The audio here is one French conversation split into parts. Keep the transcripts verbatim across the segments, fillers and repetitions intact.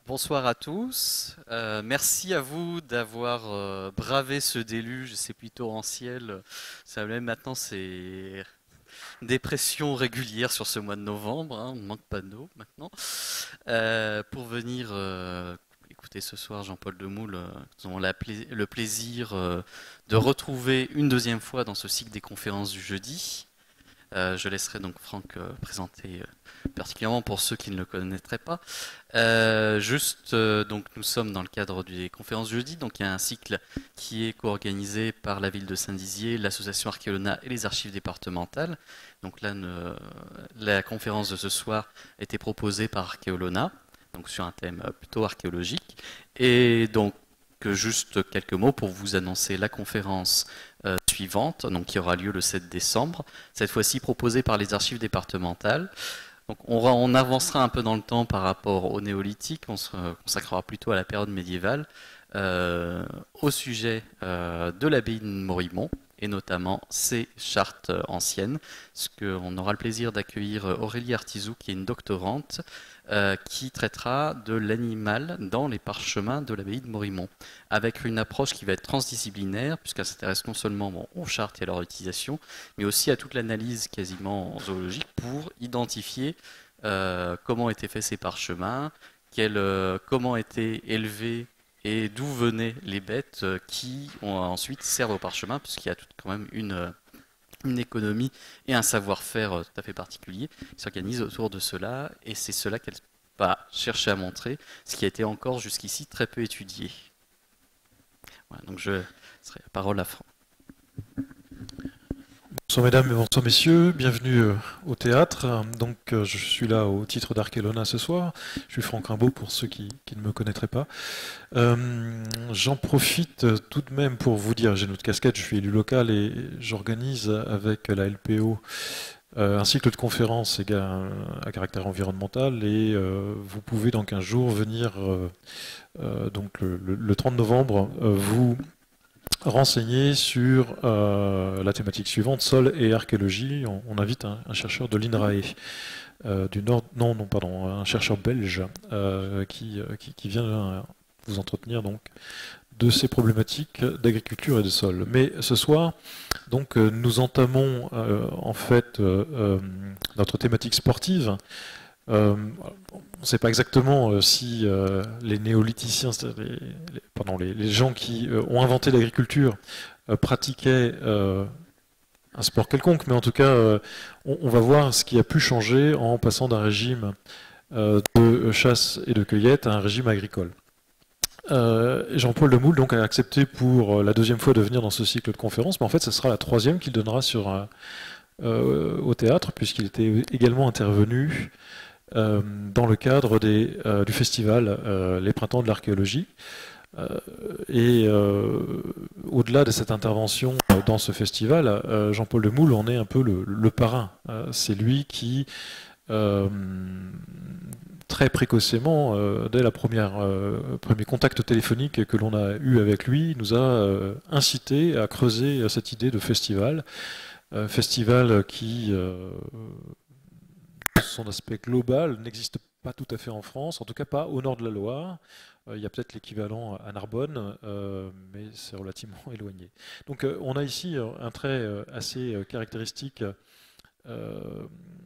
Bonsoir à tous. Euh, merci à vous d'avoir euh, bravé ce déluge. C'est plutôt torrentiel. Ça même maintenant, c'est des pressions régulières sur ce mois de novembre, hein. On ne manque pas d'eau maintenant. Euh, pour venir euh, écouter ce soir Jean-Paul Demoule, euh, nous avons la pla- le plaisir euh, de retrouver une deuxième fois dans ce cycle des conférences du jeudi. Euh, je laisserai donc Franck euh, présenter euh, particulièrement pour ceux qui ne le connaîtraient pas. Euh, juste, euh, donc nous sommes dans le cadre des conférences jeudi, donc il y a un cycle qui est co-organisé par la ville de Saint-Dizier, l'association Archéolona et les archives départementales. Donc là, ne- la conférence de ce soir a été proposée par Archéolona, donc sur un thème euh, plutôt archéologique. Et donc, que juste quelques mots pour vous annoncer la conférence euh, suivante, donc qui aura lieu le sept décembre, cette fois-ci proposée par les archives départementales. Donc on, on avancera un peu dans le temps par rapport au néolithique, on se consacrera plutôt à la période médiévale, euh, au sujet euh, de l'abbaye de Morimont, et notamment ses chartes anciennes, ce qu'on aura le plaisir d'accueillir Aurélie Artizou, qui est une doctorante, euh, qui traitera de l'animal dans les parchemins de l'abbaye de Morimont, avec une approche qui va être transdisciplinaire, puisqu'elle s'intéresse non seulement bon, aux chartes et à leur utilisation, mais aussi à toute l'analyse quasiment zoologique pour identifier euh, comment étaient faits ces parchemins, quel, euh, comment étaient élevés et d'où venaient les bêtes euh, qui ont, ensuite servent au parchemin, puisqu'il y a tout, quand même une, euh, une économie et un savoir-faire euh, tout à fait particulier qui s'organise autour de cela, et c'est cela qu'elle va chercher à montrer, ce qui a été encore jusqu'ici très peu étudié. Voilà, donc je laisserai la parole à Franck. Bonsoir mesdames et bonsoir messieurs, bienvenue euh, au théâtre. Donc euh, je suis là au titre d'Archéolona ce soir. Je suis Franck Rimbaud pour ceux qui, qui ne me connaîtraient pas. Euh, J'en profite euh, tout de même pour vous dire, j'ai notre casquette, je suis élu local et j'organise avec la L P O euh, un cycle de conférences éga- à caractère environnemental et euh, vous pouvez dans quinze jours venir euh, euh, donc le, le- le trente novembre euh, vous renseigner sur euh, la thématique suivante, sol et archéologie. On, on invite un, un chercheur de l'INRAE euh, du Nord, non, non, pardon, un chercheur belge euh, qui, qui, qui vient vous entretenir donc de ces problématiques d'agriculture et de sol. Mais ce soir, donc, euh, nous entamons euh, en fait euh, euh, notre thématique sportive. Euh, on ne sait pas exactement euh, si euh, les néolithiciens, c'est-à-dire les, les- pardon, les, les gens qui euh, ont inventé l'agriculture, euh, pratiquaient euh, un sport quelconque, mais en tout cas, euh, on, on va voir ce qui a pu changer en passant d'un régime euh, de chasse et de cueillette à un régime agricole. Euh, Jean-Paul Demoule donc a accepté pour la deuxième fois de venir dans ce cycle de conférences, mais en fait, ce sera la troisième qu'il donnera sur, euh, euh, au théâtre, puisqu'il était également intervenu euh, dans le cadre des, euh, du festival euh, Les Printemps de l'Archéologie. Euh, et euh, au-delà de cette intervention euh, dans ce festival, euh, Jean-Paul Demoule en est un peu le, le parrain. Euh, c'est lui qui, euh, très précocement, euh, dès le euh, premier contact téléphonique que l'on a eu avec lui, nous a euh, incité à creuser cette idée de festival. Euh, festival qui, euh, son aspect global n'existe pas tout à fait en France, en tout cas pas au nord de la Loire. Euh, il y a peut-être l'équivalent à Narbonne, euh, mais c'est relativement éloigné. Donc euh, on a ici un trait euh, assez euh, caractéristique euh,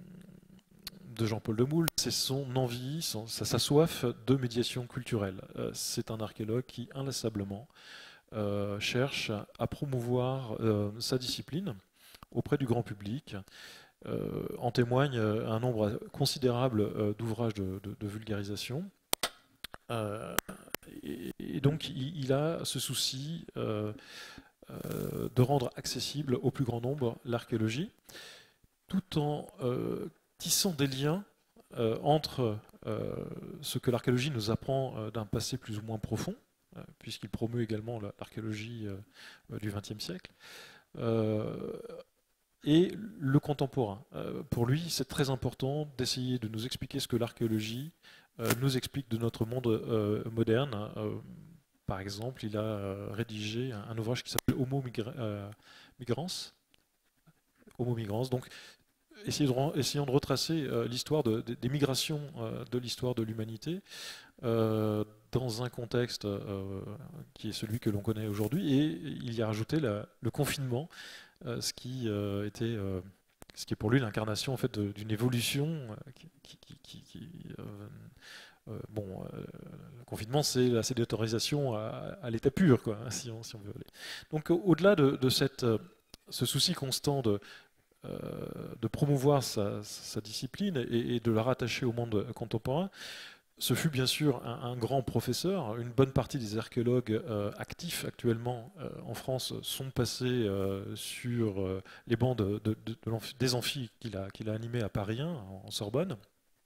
de Jean-Paul Demoule, c'est son envie, son, sa, sa soif de médiation culturelle. Euh, c'est un archéologue qui inlassablement euh, cherche à promouvoir euh, sa discipline auprès du grand public. Euh, en témoigne euh, un nombre considérable euh, d'ouvrages de, de- de vulgarisation. Euh, et, et donc il, il a ce souci euh, euh, de rendre accessible au plus grand nombre l'archéologie, tout en euh, tissant des liens euh, entre euh, ce que l'archéologie nous apprend euh, d'un passé plus ou moins profond, euh, puisqu'il promeut également la- l'archéologie euh, du vingtième siècle, euh, et le contemporain. Euh, pour lui, c'est très important d'essayer de nous expliquer ce que l'archéologie euh, nous explique de notre monde euh, moderne. Euh, par exemple, il a euh, rédigé un, un ouvrage qui s'appelle Homo migra euh, migrans. Homo migrans. Donc, essayons de, essayons de retracer euh, l'histoire de, de, des migrations euh, de l'histoire de l'humanité euh, dans un contexte euh, qui est celui que l'on connaît aujourd'hui, et il y a rajouté la, le confinement, euh, ce qui euh, était euh, ce qui est pour lui l'incarnation en fait d'une évolution euh, qui, qui, qui, qui euh, euh, bon, euh, le confinement, c'est la sédentarisation à, à l'état pur, quoi, hein, si, on, si on veut aller. Donc, au-delà de, de cette, euh, ce souci constant de, euh, de promouvoir sa, sa discipline et, et de la rattacher au monde contemporain, ce fut bien sûr un, un grand professeur. Une bonne partie des archéologues euh, actifs actuellement euh, en France sont passés euh, sur euh, les bancs de, de, de, de des amphis qu'il a, qu'il a animés à Paris un, en Sorbonne.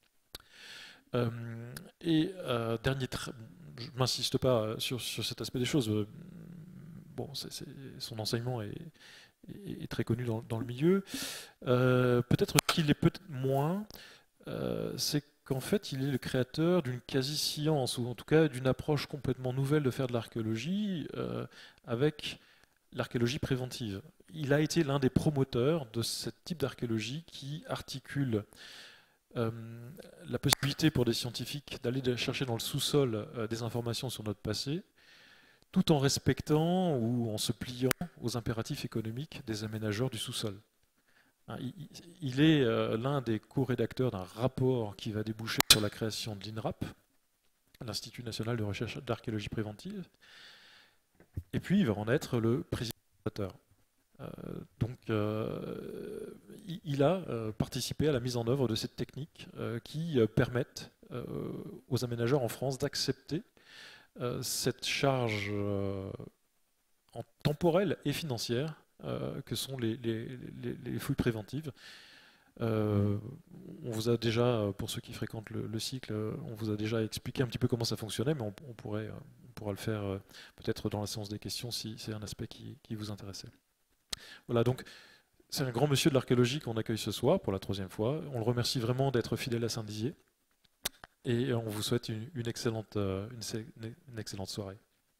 Euh, et euh, dernier, tra- je m'insiste pas sur, sur cet aspect des choses. euh, Bon, c'est- c'est- son enseignement est, est- est très connu dans, dans le milieu. Euh, peut-être qu'il est peut-être moins. euh, c'est qu'en fait, il est le créateur d'une quasi-science, ou en tout cas d'une approche complètement nouvelle de faire de l'archéologie euh, avec l'archéologie préventive. Il a été l'un des promoteurs de ce type d'archéologie qui articule euh, la possibilité pour des scientifiques d'aller chercher dans le sous-sol euh, des informations sur notre passé, tout en respectant ou en se pliant aux impératifs économiques des aménageurs du sous-sol. Hein, il, il est euh, l'un des co-rédacteurs d'un rapport qui va déboucher sur la création de l'INRAP, l'Institut national de recherche d'archéologie préventive, et puis il va en être le président fondateur. Euh, donc, euh, il a euh, participé à la mise en œuvre de cette technique euh, qui euh, permettent euh, aux aménageurs en France d'accepter euh, cette charge euh, en temporelle et financière euh, que sont les, les, les, les fouilles préventives. Euh, on vous a déjà, pour ceux qui fréquentent le, le cycle, on vous a déjà expliqué un petit peu comment ça fonctionnait, mais on, on pourrait, on pourra le faire euh, peut-être dans la séance des questions si c'est un aspect qui, qui vous intéressait. Voilà, donc c'est un grand monsieur de l'archéologie qu'on accueille ce soir pour la troisième fois. On le remercie vraiment d'être fidèle à Saint-Dizier et on vous souhaite une, une excellente, une, une excellente soirée.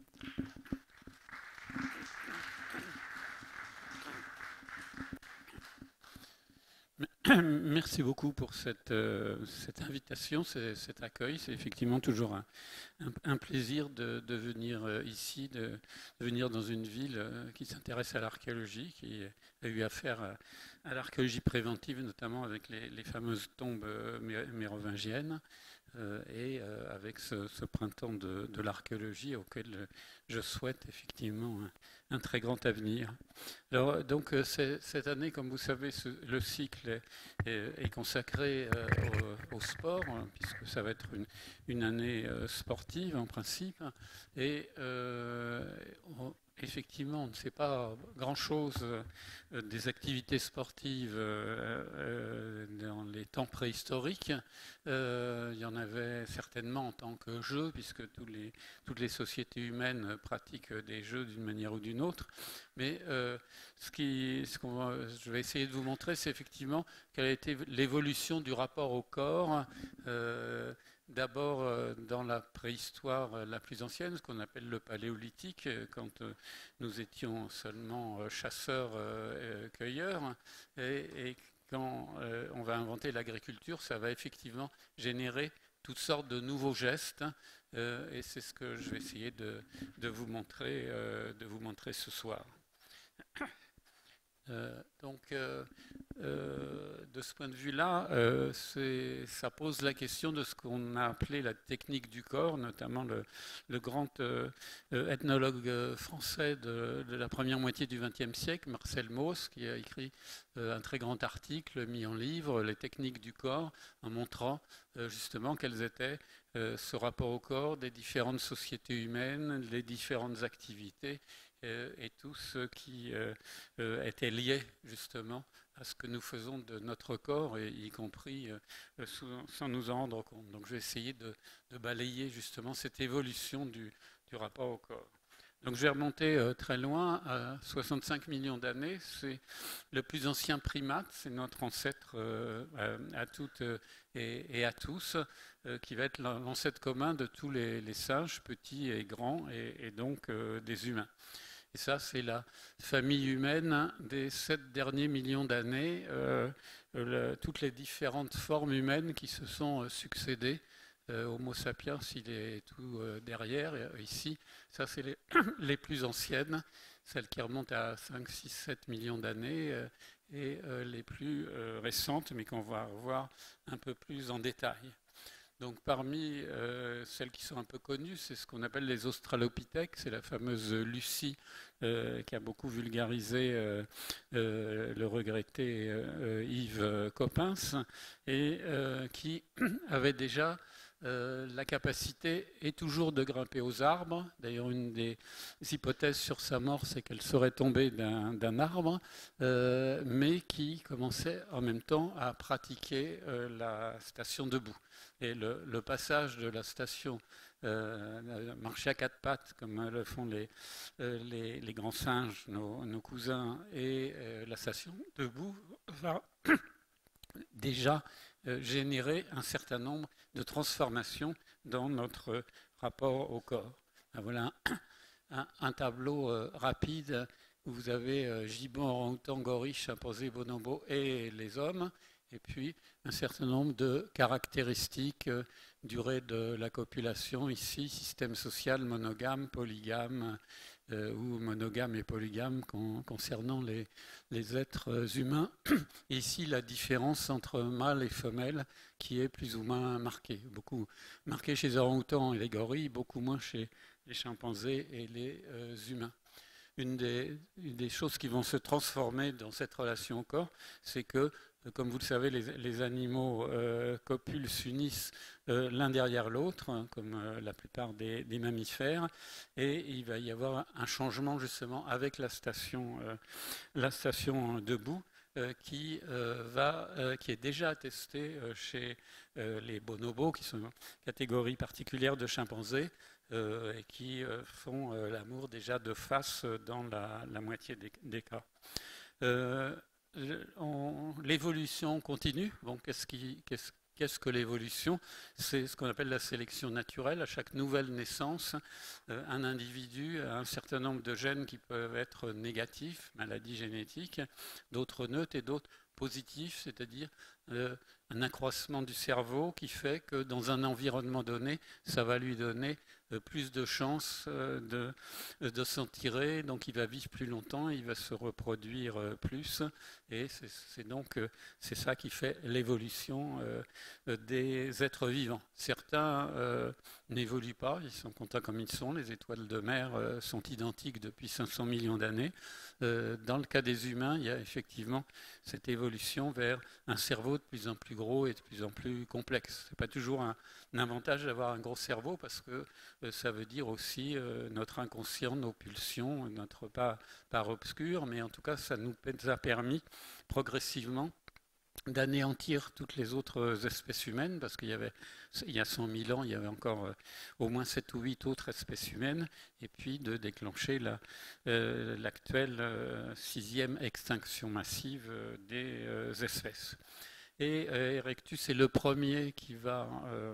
Merci beaucoup pour cette, euh, cette invitation, cet accueil. C'est effectivement toujours un, un, un plaisir de, de venir ici, de, de venir dans une ville qui s'intéresse à l'archéologie, qui a eu affaire à, à l'archéologie préventive, notamment avec les, les fameuses tombes mérovingiennes. Euh, et euh, avec ce, ce printemps de, de l'archéologie auquel je souhaite effectivement un, un très grand avenir. Alors, donc, cette année, comme vous savez, ce, le cycle est, est consacré euh, au, au sport, puisque ça va être une, une année euh, sportive en principe. Et euh, on, effectivement, on ne sait pas grand-chose euh, des activités sportives euh, euh, dans les temps préhistoriques. Euh, il y en avait certainement en tant que jeu, puisque tous les, toutes les sociétés humaines pratiquent des jeux d'une manière ou d'une autre. Mais euh, ce, qui, ce qu'on va, je vais essayer de vous montrer, c'est effectivement quelle a été l'évolution du rapport au corps. Euh, D'abord euh, dans la préhistoire la plus ancienne, ce qu'on appelle le paléolithique, quand euh, nous étions seulement euh, chasseurs-cueilleurs, euh, et, et quand euh, on va inventer l'agriculture, ça va effectivement générer toutes sortes de nouveaux gestes, euh, et c'est ce que je vais essayer de, de, vous, montrer, euh, de vous montrer ce soir. Euh, donc, euh, euh, de ce point de vue-là, euh, ça pose la question de ce qu'on a appelé la technique du corps, notamment le, le grand euh, ethnologue français de, de la première moitié du vingtième siècle, Marcel Mauss, qui a écrit euh, un très grand article mis en livre, Les techniques du corps, en montrant euh, justement quels étaient euh, ce rapport au corps des différentes sociétés humaines, les différentes activités, et tout ce qui euh, était lié justement à ce que nous faisons de notre corps, et y compris euh, sans nous en rendre compte. Donc je vais essayer de, de balayer justement cette évolution du, du rapport au corps. Donc je vais remonter euh, très loin, à soixante-cinq millions d'années. C'est le plus ancien primate, c'est notre ancêtre euh, à toutes et, et à tous, euh, qui va être l'ancêtre commun de tous les, les singes, petits et grands, et, et donc euh, des humains. Et ça, c'est la famille humaine des sept derniers millions d'années. Euh, le, toutes les différentes formes humaines qui se sont euh, succédées. Euh, Homo sapiens, il est tout euh, derrière, et, euh, ici. Ça, c'est les, les plus anciennes, celles qui remontent à cinq, six, sept millions d'années, euh, et euh, les plus euh, récentes, mais qu'on va voir un peu plus en détail. Donc parmi euh, celles qui sont un peu connues, c'est ce qu'on appelle les australopithèques, c'est la fameuse Lucie euh, qui a beaucoup vulgarisé euh, euh, le regretté euh, Yves Coppens, et euh, qui avait déjà euh, la capacité et toujours de grimper aux arbres. D'ailleurs, une des hypothèses sur sa mort, c'est qu'elle serait tombée d'un d'un arbre, euh, mais qui commençait en même temps à pratiquer euh, la station debout. Et le, le passage de la station euh, marcher à quatre pattes, comme le font les, euh, les, les grands singes, nos, nos cousins, et euh, la station debout va déjà euh, générer un certain nombre de transformations dans notre rapport au corps. Ben voilà un, un, un tableau euh, rapide où vous avez euh, gibbon, orang-outan, gorille, chimpanzé, bonobo et les hommes, et puis un certain nombre de caractéristiques, euh, durée de la copulation, ici, système social monogame, polygame, euh, ou monogame et polygame con, concernant les, les êtres humains. Et ici, la différence entre mâle et femelle qui est plus ou moins marquée. Beaucoup marquée chez les orang-outans et les gorilles, beaucoup moins chez les chimpanzés et les euh, humains. Une des, une des choses qui vont se transformer dans cette relation au corps, c'est que, comme vous le savez, les, les animaux euh, copulent, s'unissent euh, l'un derrière l'autre, hein, comme euh, la plupart des, des mammifères, et il va y avoir un changement justement avec la station, euh, la station debout, euh, qui, euh, va, euh, qui est déjà attestée euh, chez euh, les bonobos, qui sont une catégorie particulière de chimpanzés, Euh, et qui euh, font euh, l'amour déjà de face dans la, la moitié des, des cas. Euh, L'évolution continue. Bon, qu'est-ce qui, qu'est-ce, qu'est-ce que l'évolution? C'est ce qu'on appelle la sélection naturelle. À chaque nouvelle naissance, euh, un individu a un certain nombre de gènes qui peuvent être négatifs, maladies génétiques, d'autres neutres et d'autres positifs, c'est-à-dire euh, un accroissement du cerveau qui fait que dans un environnement donné, ça va lui donner euh, plus de chances euh, de, de s'en tirer, donc il va vivre plus longtemps, il va se reproduire euh, plus, et c'est donc euh, c'est ça qui fait l'évolution euh, des êtres vivants. Certains euh, n'évoluent pas, ils sont contents comme ils sont, les étoiles de mer euh, sont identiques depuis cinq cents millions d'années. Euh, dans le cas des humains, il y a effectivement cette évolution vers un cerveau de plus en plus gros et de plus en plus complexe. Ce n'est pas toujours un, un avantage d'avoir un gros cerveau parce que euh, ça veut dire aussi euh, notre inconscient, nos pulsions, notre part, part obscure, mais en tout cas ça nous a permis progressivement d'anéantir toutes les autres espèces humaines, parce qu'il y avait, il y a cent mille ans, il y avait encore euh, au moins sept ou huit autres espèces humaines, et puis de déclencher la, euh, l'actuelle euh, sixième extinction massive euh, des euh, espèces. Et euh, Erectus est le premier qui va euh,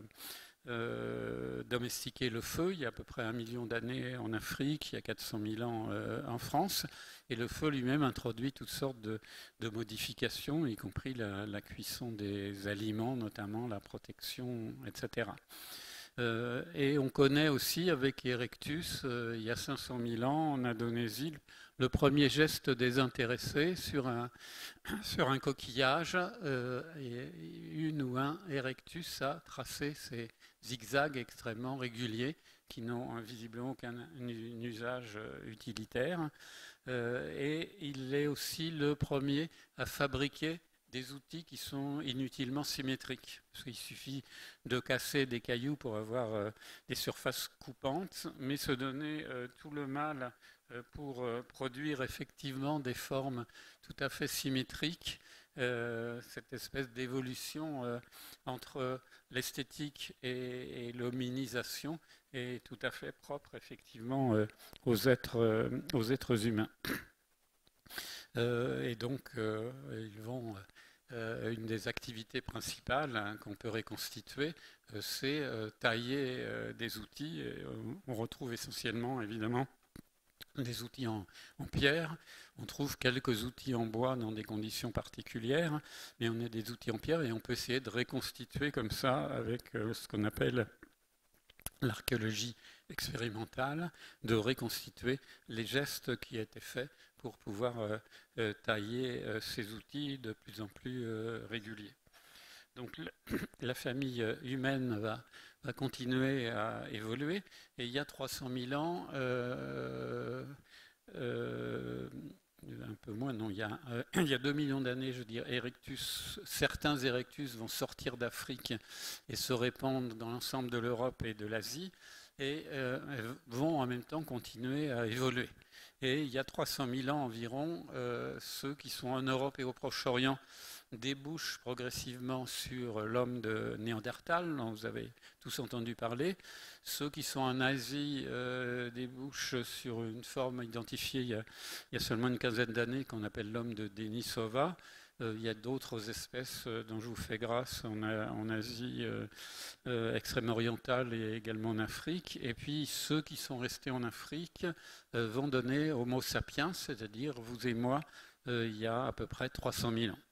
euh, domestiquer le feu. Il y a à peu près un million d'années en Afrique, il y a quatre cent mille ans euh, en France. Et le feu lui-même introduit toutes sortes de, de modifications, y compris la, la cuisson des aliments, notamment la protection, et cetera. Euh, et on connaît aussi avec Erectus, euh, il y a cinq cent mille ans, en Indonésie, le premier geste désintéressé sur un, sur un coquillage. Euh, et une ou un Erectus a tracé ces zigzags extrêmement réguliers qui n'ont visiblement aucun usage utilitaire. Euh, et il est aussi le premier à fabriquer des outils qui sont inutilement symétriques. Parce qu'il suffit de casser des cailloux pour avoir euh, des surfaces coupantes, mais se donner euh, tout le mal euh, pour euh, produire effectivement des formes tout à fait symétriques. Euh, cette espèce d'évolution euh, entre l'esthétique et, et l'hominisation est tout à fait propre effectivement euh, aux, êtres, euh, aux êtres humains. Euh, et donc euh, ils vont... Euh, une des activités principales hein, qu'on peut reconstituer, euh, c'est euh, tailler euh, des outils. Et, euh, on retrouve essentiellement, évidemment, des outils en, en pierre. On trouve quelques outils en bois dans des conditions particulières, mais on a des outils en pierre et on peut essayer de reconstituer comme ça avec euh, ce qu'on appelle l'archéologie expérimentale, de reconstituer les gestes qui étaient faits pour pouvoir euh, euh, tailler euh, ces outils de plus en plus euh, réguliers. Donc la famille humaine va, va continuer à évoluer et il y a trois cent mille ans, euh, euh, un peu moins, non, il y a, euh, il y a deux millions d'années, je veux dire, Erectus, certains Erectus vont sortir d'Afrique et se répandre dans l'ensemble de l'Europe et de l'Asie et euh, vont en même temps continuer à évoluer. Et il y a trois cent mille ans environ, euh, ceux qui sont en Europe et au Proche-Orient débouchent progressivement sur l'homme de Néandertal, dont vous avez tous entendu parler. Ceux qui sont en Asie euh, débouchent sur une forme identifiée il y a, il y a seulement une quinzaine d'années qu'on appelle l'homme de Denisova. Euh, il y a d'autres espèces euh, dont je vous fais grâce en, en Asie euh, euh, extrême orientale et également en Afrique. Et puis ceux qui sont restés en Afrique euh, vont donner Homo sapiens, c'est-à-dire vous et moi, euh, il y a à peu près trois cent mille ans.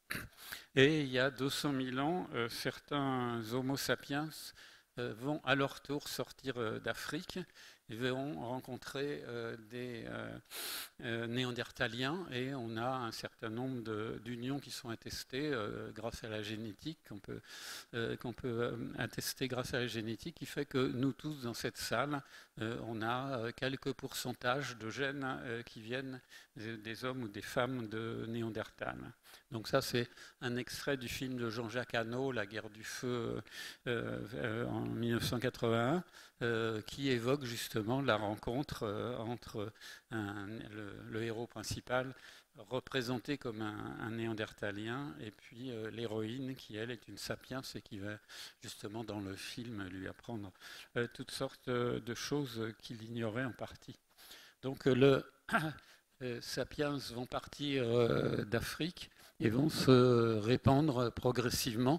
Et il y a deux cent mille ans, euh, certains Homo sapiens euh, vont à leur tour sortir euh, d'Afrique et vont rencontrer euh, des euh, euh, néandertaliens et on a un certain nombre d'unions qui sont attestées euh, grâce à la génétique, qu'on peut, euh, qu'on peut euh, attester grâce à la génétique, qui fait que nous tous dans cette salle, euh, on a quelques pourcentages de gènes euh, qui viennent des, des hommes ou des femmes de Néandertal. Donc ça, c'est un extrait du film de Jean-Jacques Hano, La guerre du feu, euh, euh, en mille neuf cent quatre-vingt-un, euh, qui évoque justement la rencontre euh, entre un, le, le héros principal, représenté comme un, un néandertalien, et puis euh, l'héroïne, qui elle est une sapiens et qui va justement dans le film lui apprendre euh, toutes sortes de choses qu'il ignorait en partie. Donc le euh, sapiens vont partir euh, d'Afrique et vont se répandre progressivement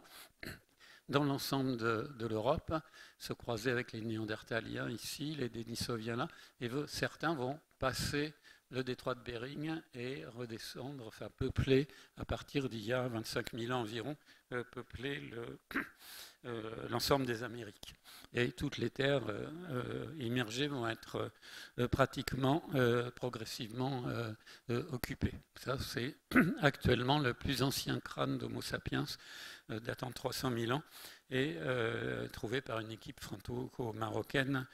dans l'ensemble de, de l'Europe, se croiser avec les Néandertaliens ici, les Denisoviens là, et certains vont passer le détroit de Bering et redescendre, enfin peupler, à partir d'il y a vingt-cinq mille ans environ, euh, peupler le, euh, l'ensemble des Amériques. Et toutes les terres euh, euh, immergées vont être euh, pratiquement, euh, progressivement euh, euh, occupées. Ça, c'est actuellement le plus ancien crâne d'Homo sapiens, euh, datant de trois cent mille ans, et euh, trouvé par une équipe franco-marocaine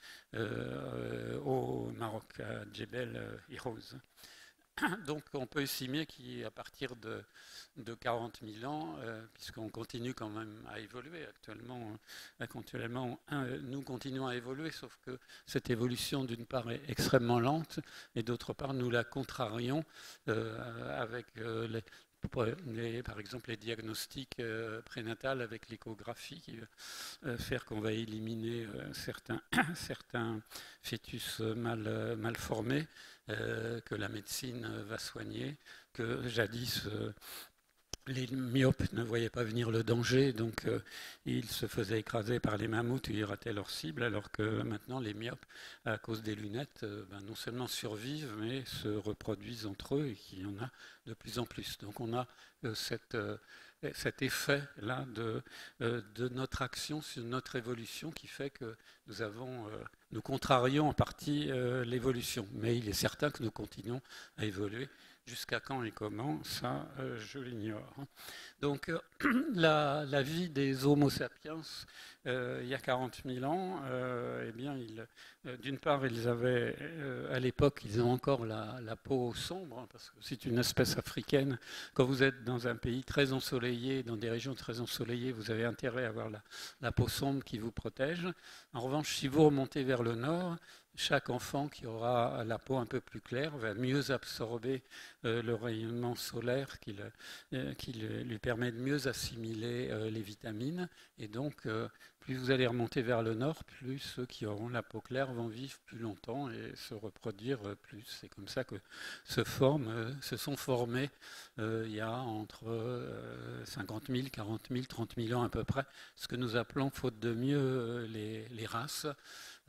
euh, au Maroc, à Djebel Irouz. Donc on peut estimer qu'à partir de, de quarante mille ans, euh, puisqu'on continue quand même à évoluer actuellement, actuellement euh, nous continuons à évoluer, sauf que cette évolution d'une part est extrêmement lente et d'autre part nous la contrarions euh, avec euh, les, les, par exemple les diagnostics euh, prénatals avec l'échographie qui va euh, faire qu'on va éliminer euh, certains, certains fœtus mal, euh, mal formés. Euh, que la médecine va soigner, que jadis euh, les myopes ne voyaient pas venir le danger, donc euh, ils se faisaient écraser par les mammouths, ils rataient leur cible, alors que maintenant les myopes, à cause des lunettes, euh, ben, non seulement survivent, mais se reproduisent entre eux et qu'il y en a de plus en plus. Donc on a euh, cette... Euh, cet effet-là de, euh, de notre action sur notre évolution qui fait que nous avons, euh, nous contrarions en partie euh, l'évolution. Mais il est certain que nous continuons à évoluer. Jusqu'à quand et comment, ça, euh, je l'ignore. Donc, euh, la, la vie des Homo sapiens, euh, il y a quarante mille ans, euh, eh bien, ils, euh, d'une part, ils avaient, euh, à l'époque, ils ont encore la, la peau sombre, parce que c'est une espèce africaine. Quand vous êtes dans un pays très ensoleillé, dans des régions très ensoleillées, vous avez intérêt à avoir la, la peau sombre qui vous protège. En revanche, si vous remontez vers le nord, chaque enfant qui aura la peau un peu plus claire va mieux absorber euh, le rayonnement solaire qui, le, euh, qui le, lui permet de mieux assimiler euh, les vitamines. Et donc, euh, plus vous allez remonter vers le nord, plus ceux qui auront la peau claire vont vivre plus longtemps et se reproduire euh, plus. C'est comme ça que se, forment, euh, se sont formés euh, il y a entre euh, cinquante mille, quarante mille, trente mille ans à peu près, ce que nous appelons, faute de mieux, euh, les, les races.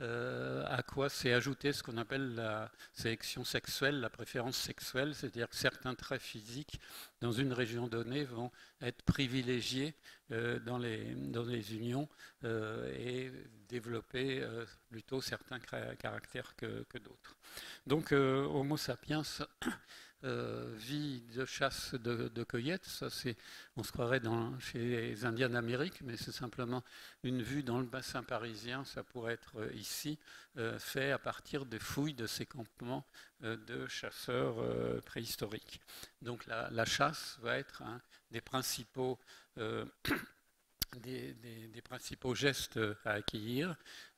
euh, à quoi s'est ajouté ce qu'on appelle la sélection sexuelle, la préférence sexuelle, c'est-à-dire que certains traits physiques dans une région donnée vont être privilégiés euh, dans, les, dans les unions euh, et développer euh, plutôt certains caractères que, que d'autres. Donc euh, Homo sapiens Euh, vie de chasse de, de cueillette, ça c'est, on se croirait dans, chez les Indiens d'Amérique, mais c'est simplement une vue dans le bassin parisien, ça pourrait être ici, euh, fait à partir des fouilles de ces campements euh, de chasseurs euh, préhistoriques. Donc la, la chasse va être un des principaux, euh, des, des, des principaux gestes à acquérir.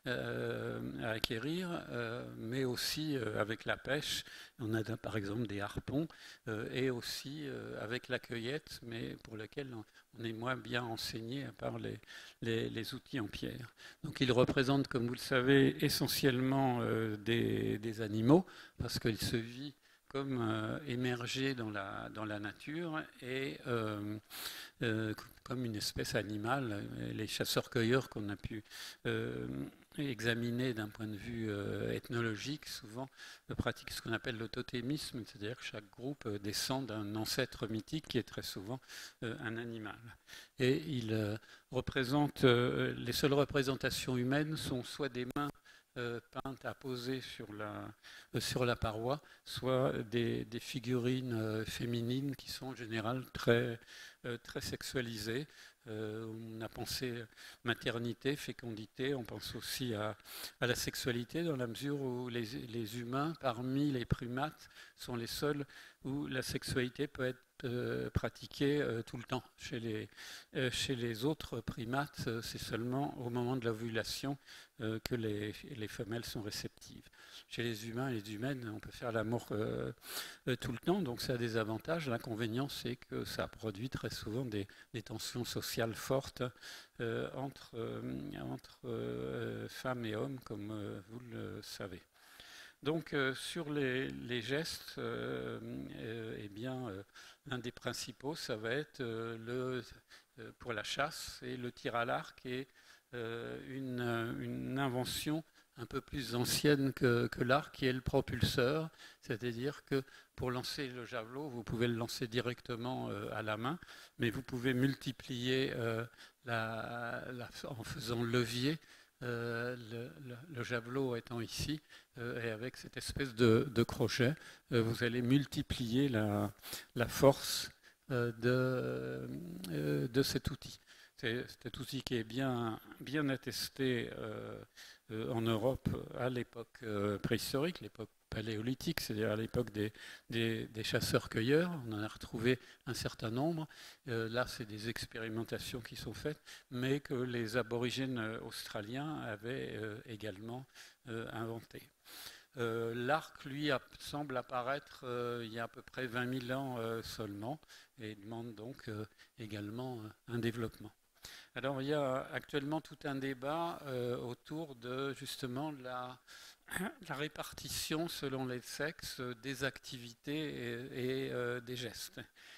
Euh, à acquérir, euh, mais aussi euh, avec la pêche. On a par exemple des harpons euh, et aussi euh, avec la cueillette, mais pour lequel on, on est moins bien enseigné à part les, les, les outils en pierre. Donc ils représentent, comme vous le savez, essentiellement euh, des, des animaux, parce qu'il se vit comme euh, émergé dans la, dans la nature et euh, euh, comme une espèce animale. Les chasseurs-cueilleurs qu'on a pu euh, examiner d'un point de vue euh, ethnologique, souvent euh, pratiquent ce qu'on appelle le totémisme, c'est-à-dire que chaque groupe euh, descend d'un ancêtre mythique qui est très souvent euh, un animal. Et il euh, représente, euh, les seules représentations humaines sont soit des mains Euh, peintes à poser sur la, euh, sur la paroi, soit des, des figurines euh, féminines qui sont en général très, euh, très sexualisées. Euh, on a pensé maternité, fécondité, on pense aussi à, à la sexualité dans la mesure où les, les humains, parmi les primates, sont les seuls où la sexualité peut être euh, pratiquée euh, tout le temps. Chez les, euh, chez les autres primates, euh, c'est seulement au moment de l'ovulation euh, que les, les femelles sont réceptives. Chez les humains et les humaines, on peut faire l'amour euh, euh, tout le temps, donc ça a des avantages. L'inconvénient, c'est que ça produit très souvent des, des tensions sociales fortes euh, entre, euh, entre euh, femmes et hommes, comme euh, vous le savez. Donc euh, sur les, les gestes, euh, euh, eh bien, euh, un des principaux, ça va être euh, le, euh, pour la chasse et le tir à l'arc et euh, une, une invention un peu plus ancienne que, que l'arc, qui est le propulseur, c'est-à-dire que pour lancer le javelot, vous pouvez le lancer directement euh, à la main, mais vous pouvez multiplier euh, la, la, en faisant levier. Euh, le, le, le javelot étant ici, euh, et avec cette espèce de, de crochet, euh, vous allez multiplier la, la force euh, de, euh, de cet outil. C'est cet outil qui est bien, bien attesté euh, euh, en Europe à l'époque euh, préhistorique, l'époque paléolithique, c'est-à-dire à l'époque des, des, des chasseurs-cueilleurs. On en a retrouvé un certain nombre. Euh, là, c'est des expérimentations qui sont faites, mais que les aborigènes australiens avaient euh, également euh, inventé. Euh, L'arc, lui, a, semble apparaître euh, il y a à peu près vingt mille ans euh, seulement et demande donc euh, également un développement. Alors, il y a actuellement tout un débat euh, autour de justement la, la répartition selon les sexes des activités et, et euh, des gestes.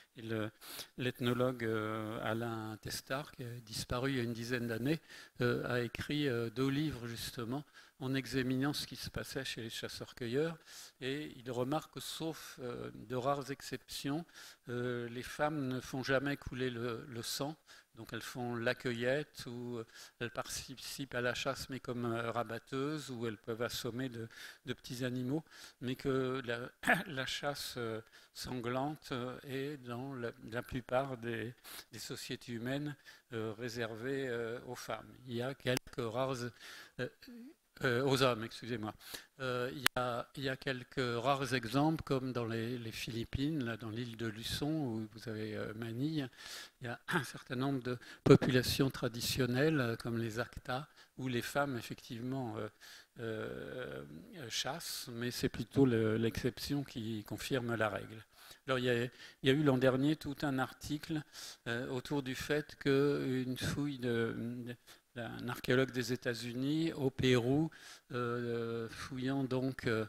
L'ethnologue euh, Alain Testard, qui a disparu il y a une dizaine d'années, euh, a écrit euh, deux livres justement en examinant ce qui se passait chez les chasseurs-cueilleurs, et il remarque que sauf euh, de rares exceptions, euh, les femmes ne font jamais couler le, le sang. Donc elles font la cueillette ou elles participent à la chasse mais comme rabatteuses, ou elles peuvent assommer de, de petits animaux, mais que la, la chasse sanglante est dans la, la plupart des, des sociétés humaines euh, réservée euh, aux femmes. Il y a quelques rares... Euh, Euh, aux hommes, excusez-moi. Euh, il, il y a quelques rares exemples, comme dans les, les Philippines, là, dans l'île de Luçon, où vous avez euh, Manille. Il y a un certain nombre de populations traditionnelles, euh, comme les Acta, où les femmes, effectivement, euh, euh, chassent, mais c'est plutôt l'exception qui confirme la règle. Alors, il y a, il y a eu l'an dernier tout un article euh, autour du fait qu'une fouille de... de un archéologue des États-Unis au Pérou, euh, fouillant donc euh,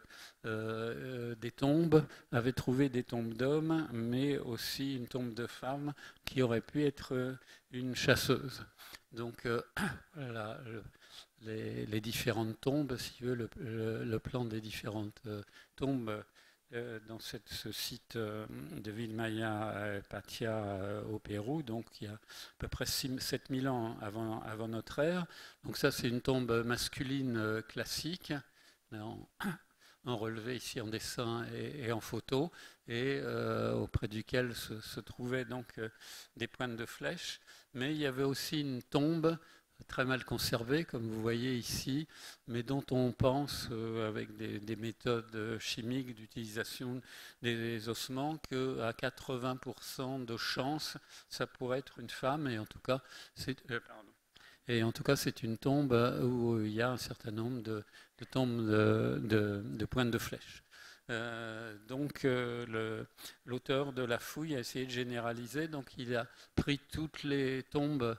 euh, des tombes, avait trouvé des tombes d'hommes, mais aussi une tombe de femme qui aurait pu être une chasseuse. Donc euh, la, les, les différentes tombes, si tu veux, le, le, le plan des différentes euh, tombes euh, dans cette, ce site euh, de Vilmaya euh, Patia euh, au Pérou. Donc il y a à peu près sept mille ans avant, avant notre ère. Donc ça, c'est une tombe masculine euh, classique, en, en relevé ici en dessin et, et en photo, et euh, auprès duquel se, se trouvaient donc euh, des pointes de flèches. Mais il y avait aussi une tombe très mal conservée, comme vous voyez ici, mais dont on pense, euh, avec des, des méthodes chimiques d'utilisation des ossements, qu'à quatre-vingts pour cent de chance, ça pourrait être une femme, et en tout cas, c'est euh, pardon. Et en tout cas, c'est une tombe où il y a un certain nombre de, de tombes de, de, de pointes de flèches. Euh, donc euh, l'auteur de la fouille a essayé de généraliser, donc il a pris toutes les tombes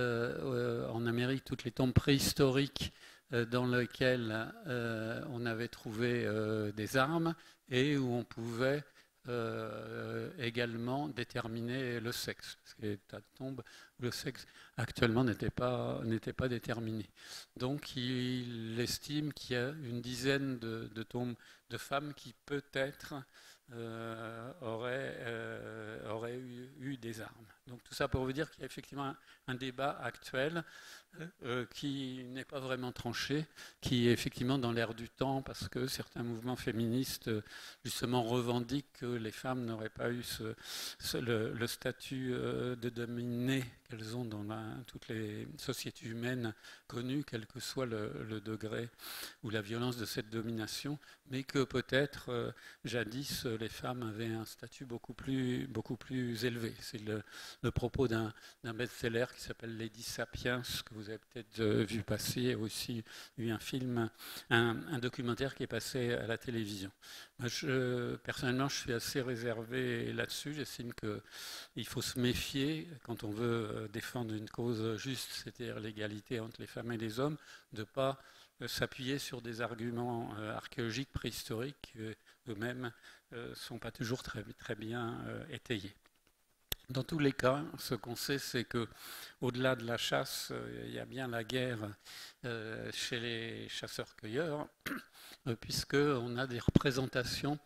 euh, en Amérique, toutes les tombes préhistoriques euh, dans lesquelles euh, on avait trouvé euh, des armes et où on pouvait euh, également déterminer le sexe. Parce qu'il y a des tas de tombes où le sexe actuellement n'était pas, n'était pas déterminé. Donc il estime qu'il y a une dizaine de, de tombes de femmes qui peut-être euh, auraient, euh, auraient eu, eu des armes. Donc tout ça pour vous dire qu'il y a effectivement un, un débat actuel euh, qui n'est pas vraiment tranché, qui est effectivement dans l'air du temps, parce que certains mouvements féministes justement revendiquent que les femmes n'auraient pas eu ce, ce, le, le statut euh, de dominée qu'elles ont dans la, toutes les sociétés humaines connues, quel que soit le, le degré ou la violence de cette domination, mais que peut-être euh, jadis les femmes avaient un statut beaucoup plus, beaucoup plus élevé. C'est le, le propos d'un best-seller qui s'appelle Lady Sapiens, que vous avez peut-être euh, vu passer, et aussi eu un film, un, un documentaire qui est passé à la télévision. Moi, je, personnellement, je suis assez réservé là-dessus. J'estime qu'il faut se méfier quand on veut défendre une cause juste, c'est-à-dire l'égalité entre les femmes et les hommes, de ne pas s'appuyer sur des arguments archéologiques préhistoriques qui eux-mêmes ne sont pas toujours très, très bien étayés. Dans tous les cas, ce qu'on sait, c'est qu'au-delà de la chasse, il y a bien la guerre chez les chasseurs-cueilleurs, puisqu'on a des représentations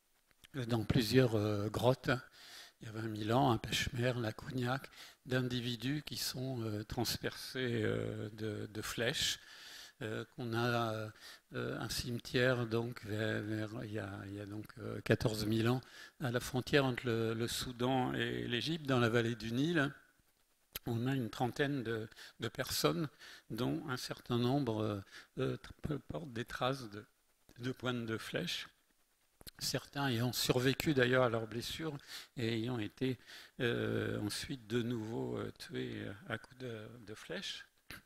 dans plusieurs grottes, il y a vingt mille ans, à Pêche-Mer, la Cougnac, d'individus qui sont transpercés de, de flèches. Euh, qu'on a euh, un cimetière donc vers, vers il, y a, il y a donc euh, quatorze mille ans à la frontière entre le, le Soudan et l'Égypte, dans la vallée du Nil. On a une trentaine de, de personnes, dont un certain nombre euh, portent des traces de, de pointes de flèches. Certains ayant survécu d'ailleurs à leurs blessures et ayant été euh, ensuite de nouveau euh, tués à coups de, de flèches.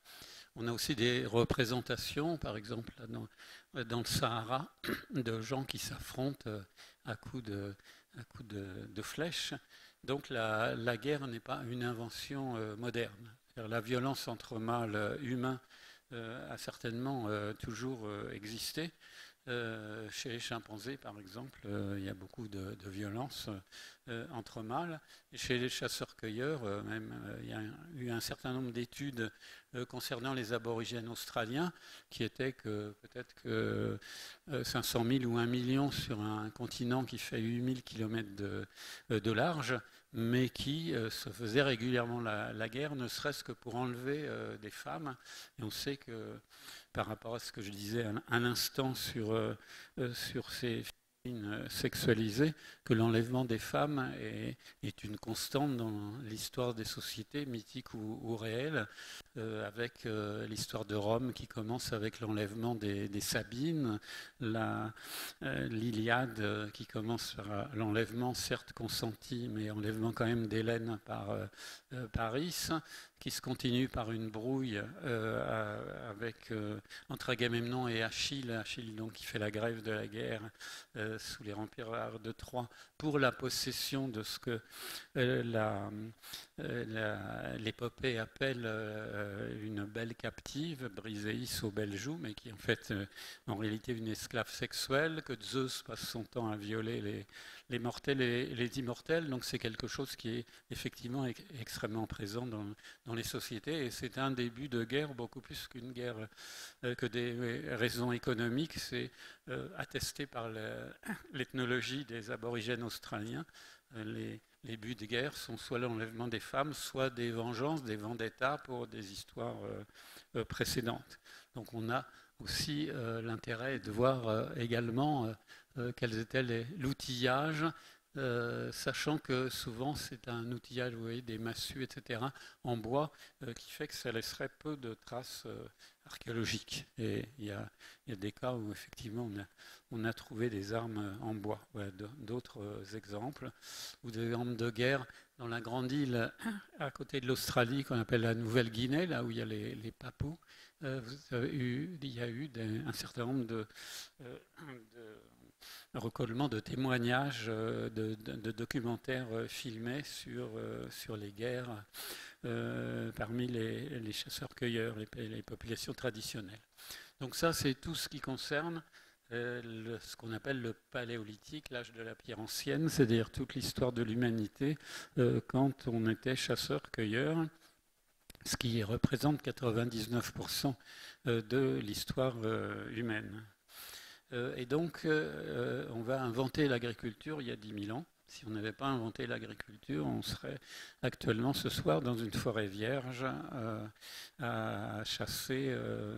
On a aussi des représentations, par exemple dans, dans le Sahara, de gens qui s'affrontent à coups de, à coups de, de flèches. Donc la, la guerre n'est pas une invention euh, moderne. La violence entre mâles humains euh, a certainement euh, toujours euh, existé. Euh, chez les chimpanzés, par exemple, euh, il y a beaucoup de, de violence euh, entre mâles. Et chez les chasseurs-cueilleurs, euh, même, euh, il y a eu un certain nombre d'études euh, concernant les aborigènes australiens, qui étaient que peut-être que euh, cinq cent mille ou un million sur un continent qui fait huit mille kilomètres de, de large, mais qui euh, se faisait régulièrement la, la guerre, ne serait-ce que pour enlever euh, des femmes. Et on sait que, par rapport à ce que je disais un, un instant sur, euh, sur ces films sexualisées, que l'enlèvement des femmes est, est une constante dans l'histoire des sociétés, mythiques ou, ou réelles, euh, avec euh, l'histoire de Rome qui commence avec l'enlèvement des, des Sabines, la, euh, l'Iliade euh, qui commence par l'enlèvement, certes consenti, mais enlèvement quand même d'Hélène par euh, euh, Paris, qui se continue par une brouille euh, avec, euh, entre Agamemnon et Achille, Achille donc, qui fait la grève de la guerre euh, sous les remparts de Troie pour la possession de ce que euh, la, euh, l'épopée appelle euh, une belle captive, Briséis aux belles joues, mais qui est en fait euh, en réalité une esclave sexuelle, que Zeus passe son temps à violer les, les mortels et les immortels. Donc c'est quelque chose qui est effectivement extrêmement présent dans, dans dans les sociétés. Et c'est un début de guerre, beaucoup plus qu'une guerre, euh, que des raisons économiques. C'est euh, attesté par l'ethnologie des aborigènes australiens. Euh, les, les buts de guerre sont soit l'enlèvement des femmes, soit des vengeances, des vendettas pour des histoires euh, euh, précédentes. Donc on a aussi euh, l'intérêt de voir euh, également euh, euh, quels étaient l'outillage, euh, sachant que souvent c'est un outillage, vous voyez, des massues, et cetera, en bois, euh, qui fait que ça laisserait peu de traces euh, archéologiques. Et il y, y a des cas où effectivement on a, on a trouvé des armes en bois. Voilà, d'autres euh, exemples, ou des armes de guerre dans la grande île à côté de l'Australie qu'on appelle la Nouvelle-Guinée, là où il y a les, les papous. Euh, vous avez eu, il y a eu des, un certain nombre de, euh, de recollements de témoignages, euh, de, de, de documentaires euh, filmés sur, euh, sur les guerres euh, parmi les, les chasseurs-cueilleurs, les, les populations traditionnelles. Donc ça, c'est tout ce qui concerne euh, le, ce qu'on appelle le paléolithique, l'âge de la pierre ancienne, c'est-à-dire toute l'histoire de l'humanité euh, quand on était chasseurs-cueilleurs, ce qui représente quatre-vingt-dix-neuf pour cent de l'histoire humaine. Et donc, on va inventer l'agriculture il y a dix mille ans. Si on n'avait pas inventé l'agriculture, on serait actuellement ce soir dans une forêt vierge à chasser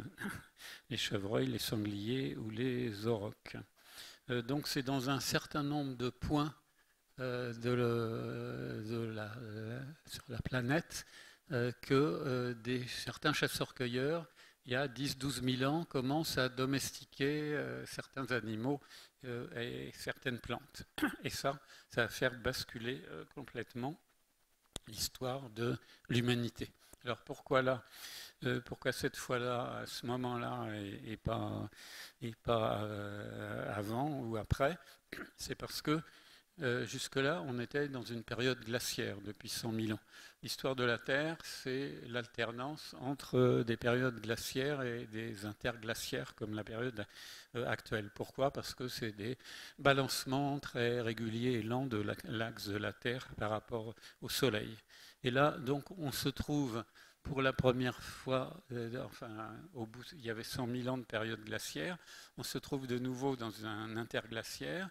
les chevreuils, les sangliers ou les aurochs. Donc c'est dans un certain nombre de points de le, de la, sur la planète que euh, des, certains chasseurs-cueilleurs, il y a dix à douze mille ans, commencent à domestiquer euh, certains animaux euh, et certaines plantes. Et ça, ça va faire basculer euh, complètement l'histoire de l'humanité. Alors pourquoi là euh, Pourquoi cette fois-là, à ce moment-là, et, et pas, et pas euh, avant ou après? C'est parce que Euh, jusque-là, on était dans une période glaciaire depuis cent mille ans. L'histoire de la Terre, c'est l'alternance entre des périodes glaciaires et des interglaciaires comme la période euh, actuelle. Pourquoi? Parce que c'est des balancements très réguliers et lents de l'axe de la Terre par rapport au Soleil. Et là, donc, on se trouve pour la première fois, euh, enfin, au bout, il y avait cent mille ans de période glaciaire, on se trouve de nouveau dans un interglaciaire.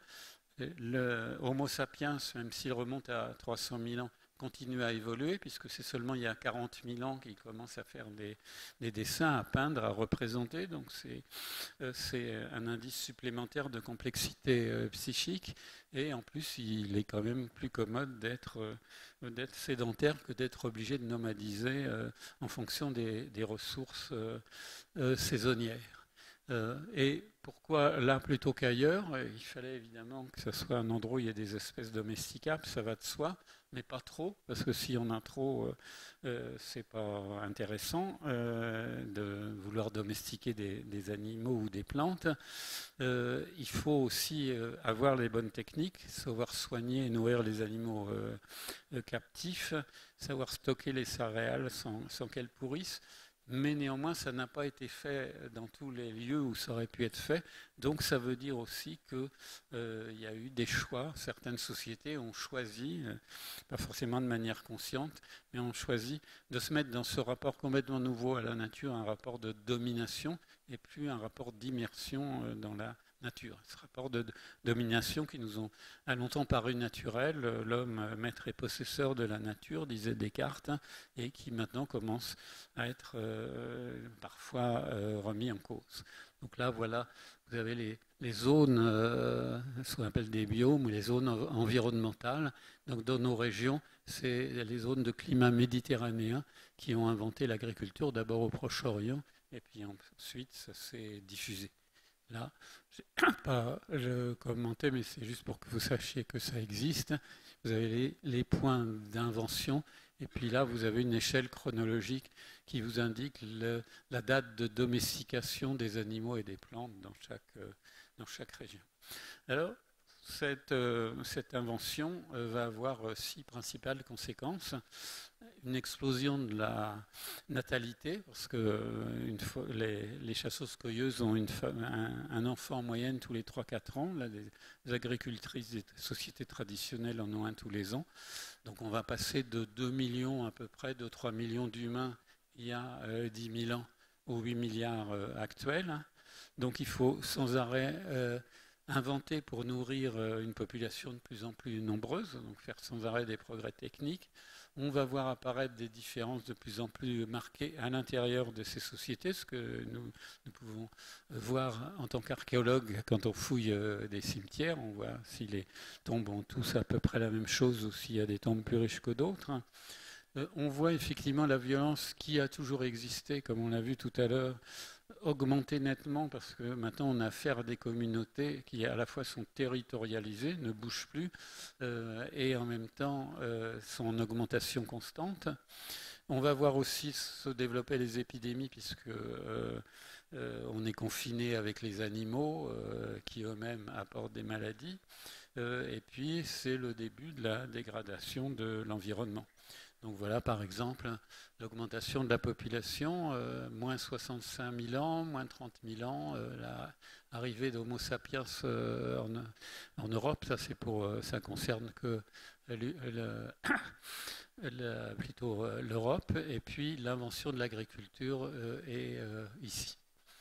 Le Homo sapiens, même s'il remonte à trois cent mille ans, continue à évoluer, puisque c'est seulement il y a quarante mille ans qu'il commence à faire des, des dessins, à peindre, à représenter. Donc c'est euh, un indice supplémentaire de complexité euh, psychique. Et en plus, il est quand même plus commode d'être euh, d'être sédentaire que d'être obligé de nomadiser euh, en fonction des, des ressources euh, euh, saisonnières. Euh, et pourquoi là plutôt qu'ailleurs? Il fallait évidemment que ce soit un endroit où il y ait des espèces domesticables, ça va de soi, mais pas trop, parce que si on a trop, euh, euh, c'est pas intéressant euh, de vouloir domestiquer des, des animaux ou des plantes. Euh, il faut aussi euh, avoir les bonnes techniques, savoir soigner et nourrir les animaux euh, euh, captifs, savoir stocker les céréales sans, sans qu'elles pourrissent. Mais néanmoins, ça n'a pas été fait dans tous les lieux où ça aurait pu être fait. Donc ça veut dire aussi qu'il euh, y a eu des choix. Certaines sociétés ont choisi, euh, pas forcément de manière consciente, mais ont choisi de se mettre dans ce rapport complètement nouveau à la nature, un rapport de domination et plus un rapport d'immersion euh, dans la nature. Ce rapport de domination qui nous ont a longtemps paru naturel, l'homme maître et possesseur de la nature, disait Descartes, et qui maintenant commence à être euh, parfois euh, remis en cause. Donc là, voilà, vous avez les, les zones, euh, ce qu'on appelle des biomes, ou les zones environnementales. Donc dans nos régions, c'est les zones de climat méditerranéen qui ont inventé l'agriculture, d'abord au Proche-Orient, et puis ensuite ça s'est diffusé. Là, je n'ai pas le commenté, mais c'est juste pour que vous sachiez que ça existe. Vous avez les, les points d'invention, et puis là, vous avez une échelle chronologique qui vous indique le, la date de domestication des animaux et des plantes dans chaque, euh, dans chaque région. Alors, cette, euh, cette invention euh, va avoir euh, six principales conséquences. Une explosion de la natalité, parce que euh, une fois, les, les chasseuses-cueilleuses ont une, un, un enfant en moyenne tous les trois quatre ans. Là, les agricultrices des sociétés traditionnelles en ont un tous les ans. Donc on va passer de deux millions à peu près, deux trois millions d'humains il y a euh, dix mille ans aux huit milliards euh, actuels. Donc il faut sans arrêt euh, inventer pour nourrir euh, une population de plus en plus nombreuse, donc faire sans arrêt des progrès techniques. On va voir apparaître des différences de plus en plus marquées à l'intérieur de ces sociétés, ce que nous, nous pouvons voir en tant qu'archéologues quand on fouille euh, des cimetières. On voit si les tombes ont tous à peu près la même chose ou s'il y a des tombes plus riches que d'autres. Euh, on voit effectivement la violence qui a toujours existé, comme on l'a vu tout à l'heure, augmenter nettement parce que maintenant on a affaire à des communautés qui à la fois sont territorialisées, ne bougent plus euh, et en même temps euh, sont en augmentation constante. On va voir aussi se développer les épidémies puisque euh, euh, on est confiné avec les animaux euh, qui eux-mêmes apportent des maladies euh, et puis c'est le début de la dégradation de l'environnement. Donc voilà par exemple l'augmentation de la population, euh, moins soixante-cinq mille ans, moins trente mille ans, euh, l'arrivée d'Homo sapiens euh, en, en Europe, ça, c'est pour, euh, ça concerne que le, le, le, plutôt euh, l'Europe, et puis l'invention de l'agriculture euh, est euh, ici.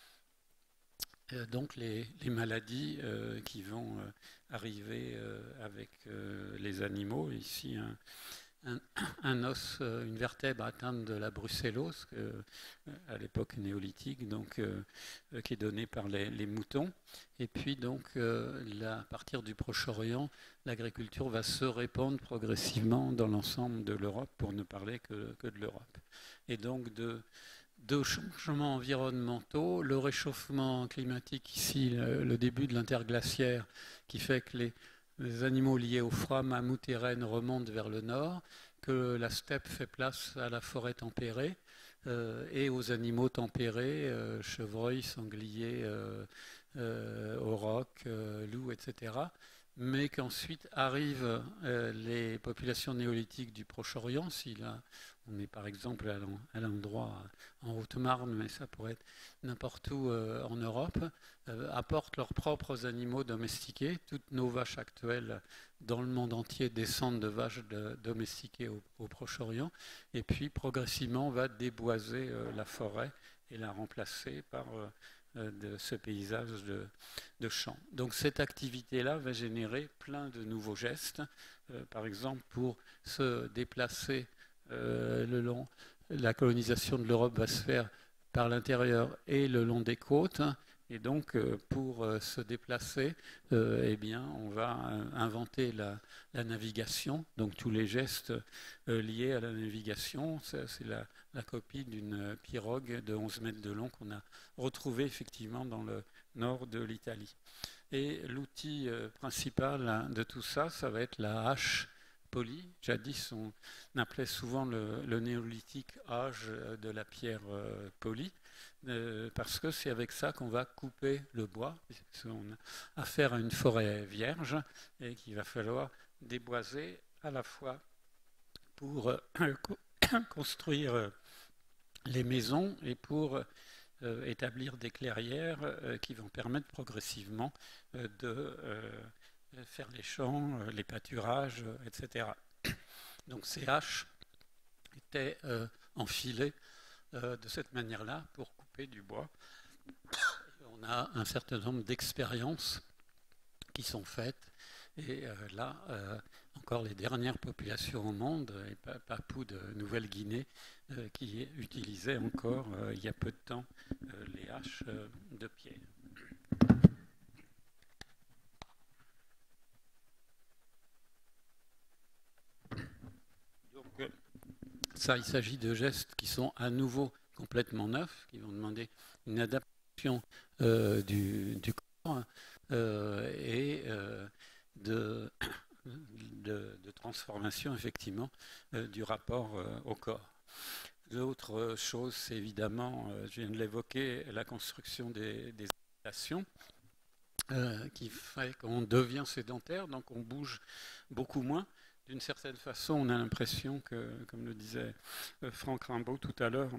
Euh, donc les, les maladies euh, qui vont euh, arriver euh, avec euh, les animaux, ici un, Un, un os, une vertèbre atteinte de la brucellose, euh, à l'époque néolithique, donc, euh, qui est donnée par les, les moutons. Et puis, donc, euh, là, à partir du Proche-Orient, l'agriculture va se répandre progressivement dans l'ensemble de l'Europe, pour ne parler que, que de l'Europe. Et donc, de, de changements environnementaux, le réchauffement climatique, ici, le, le début de l'interglaciaire, qui fait que les Les animaux liés au froid, mammouth et rennes, remontent vers le nord, que la steppe fait place à la forêt tempérée euh, et aux animaux tempérés, euh, chevreuils, sangliers, euh, euh, aurochs, euh, loups, et cetera. Mais qu'ensuite arrivent euh, les populations néolithiques du Proche-Orient, si là on est par exemple à l'endroit en Haute-Marne, mais ça pourrait être n'importe où euh, en Europe, euh, apportent leurs propres animaux domestiqués. Toutes nos vaches actuelles dans le monde entier descendent de vaches de, domestiquées au, au Proche-Orient, et puis progressivement on va déboiser euh, la forêt et la remplacer par euh, de ce paysage de, de champs. Donc cette activité-là va générer plein de nouveaux gestes, euh, par exemple pour se déplacer euh, le long, la colonisation de l'Europe va se faire par l'intérieur et le long des côtes. Et donc, euh, pour euh, se déplacer, euh, eh bien, on va euh, inventer la, la navigation. Donc, tous les gestes euh, liés à la navigation, c'est la, la copie d'une pirogue de onze mètres de long qu'on a retrouvée effectivement dans le nord de l'Italie. Et l'outil euh, principal hein, de tout ça, ça va être la hache polie. Jadis, on appelait souvent le, le néolithique âge de la pierre euh, polie. Euh, parce que c'est avec ça qu'on va couper le bois. On a affaire à une forêt vierge et qu'il va falloir déboiser à la fois pour euh, construire les maisons et pour euh, établir des clairières euh, qui vont permettre progressivement euh, de euh, faire les champs, euh, les pâturages, euh, et cetera. Donc ces haches étaient euh, enfilées euh, de cette manière-là pour couper du bois. On a un certain nombre d'expériences qui sont faites et euh, là, euh, encore les dernières populations au monde, les Papous de Nouvelle-Guinée, euh, qui utilisaient encore, euh, il y a peu de temps, euh, les haches euh, de pierre. Donc, euh, ça, il s'agit de gestes qui sont à nouveau complètement neufs, qui vont demander une adaptation euh, du, du corps euh, et euh, de, de, de transformation effectivement euh, du rapport euh, au corps. L'autre chose, c'est évidemment, euh, je viens de l'évoquer, la construction des, des habitations. euh, qui fait qu'on devient sédentaire, donc on bouge beaucoup moins. D'une certaine façon, on a l'impression que, comme le disait Franck Rimbaud tout à l'heure,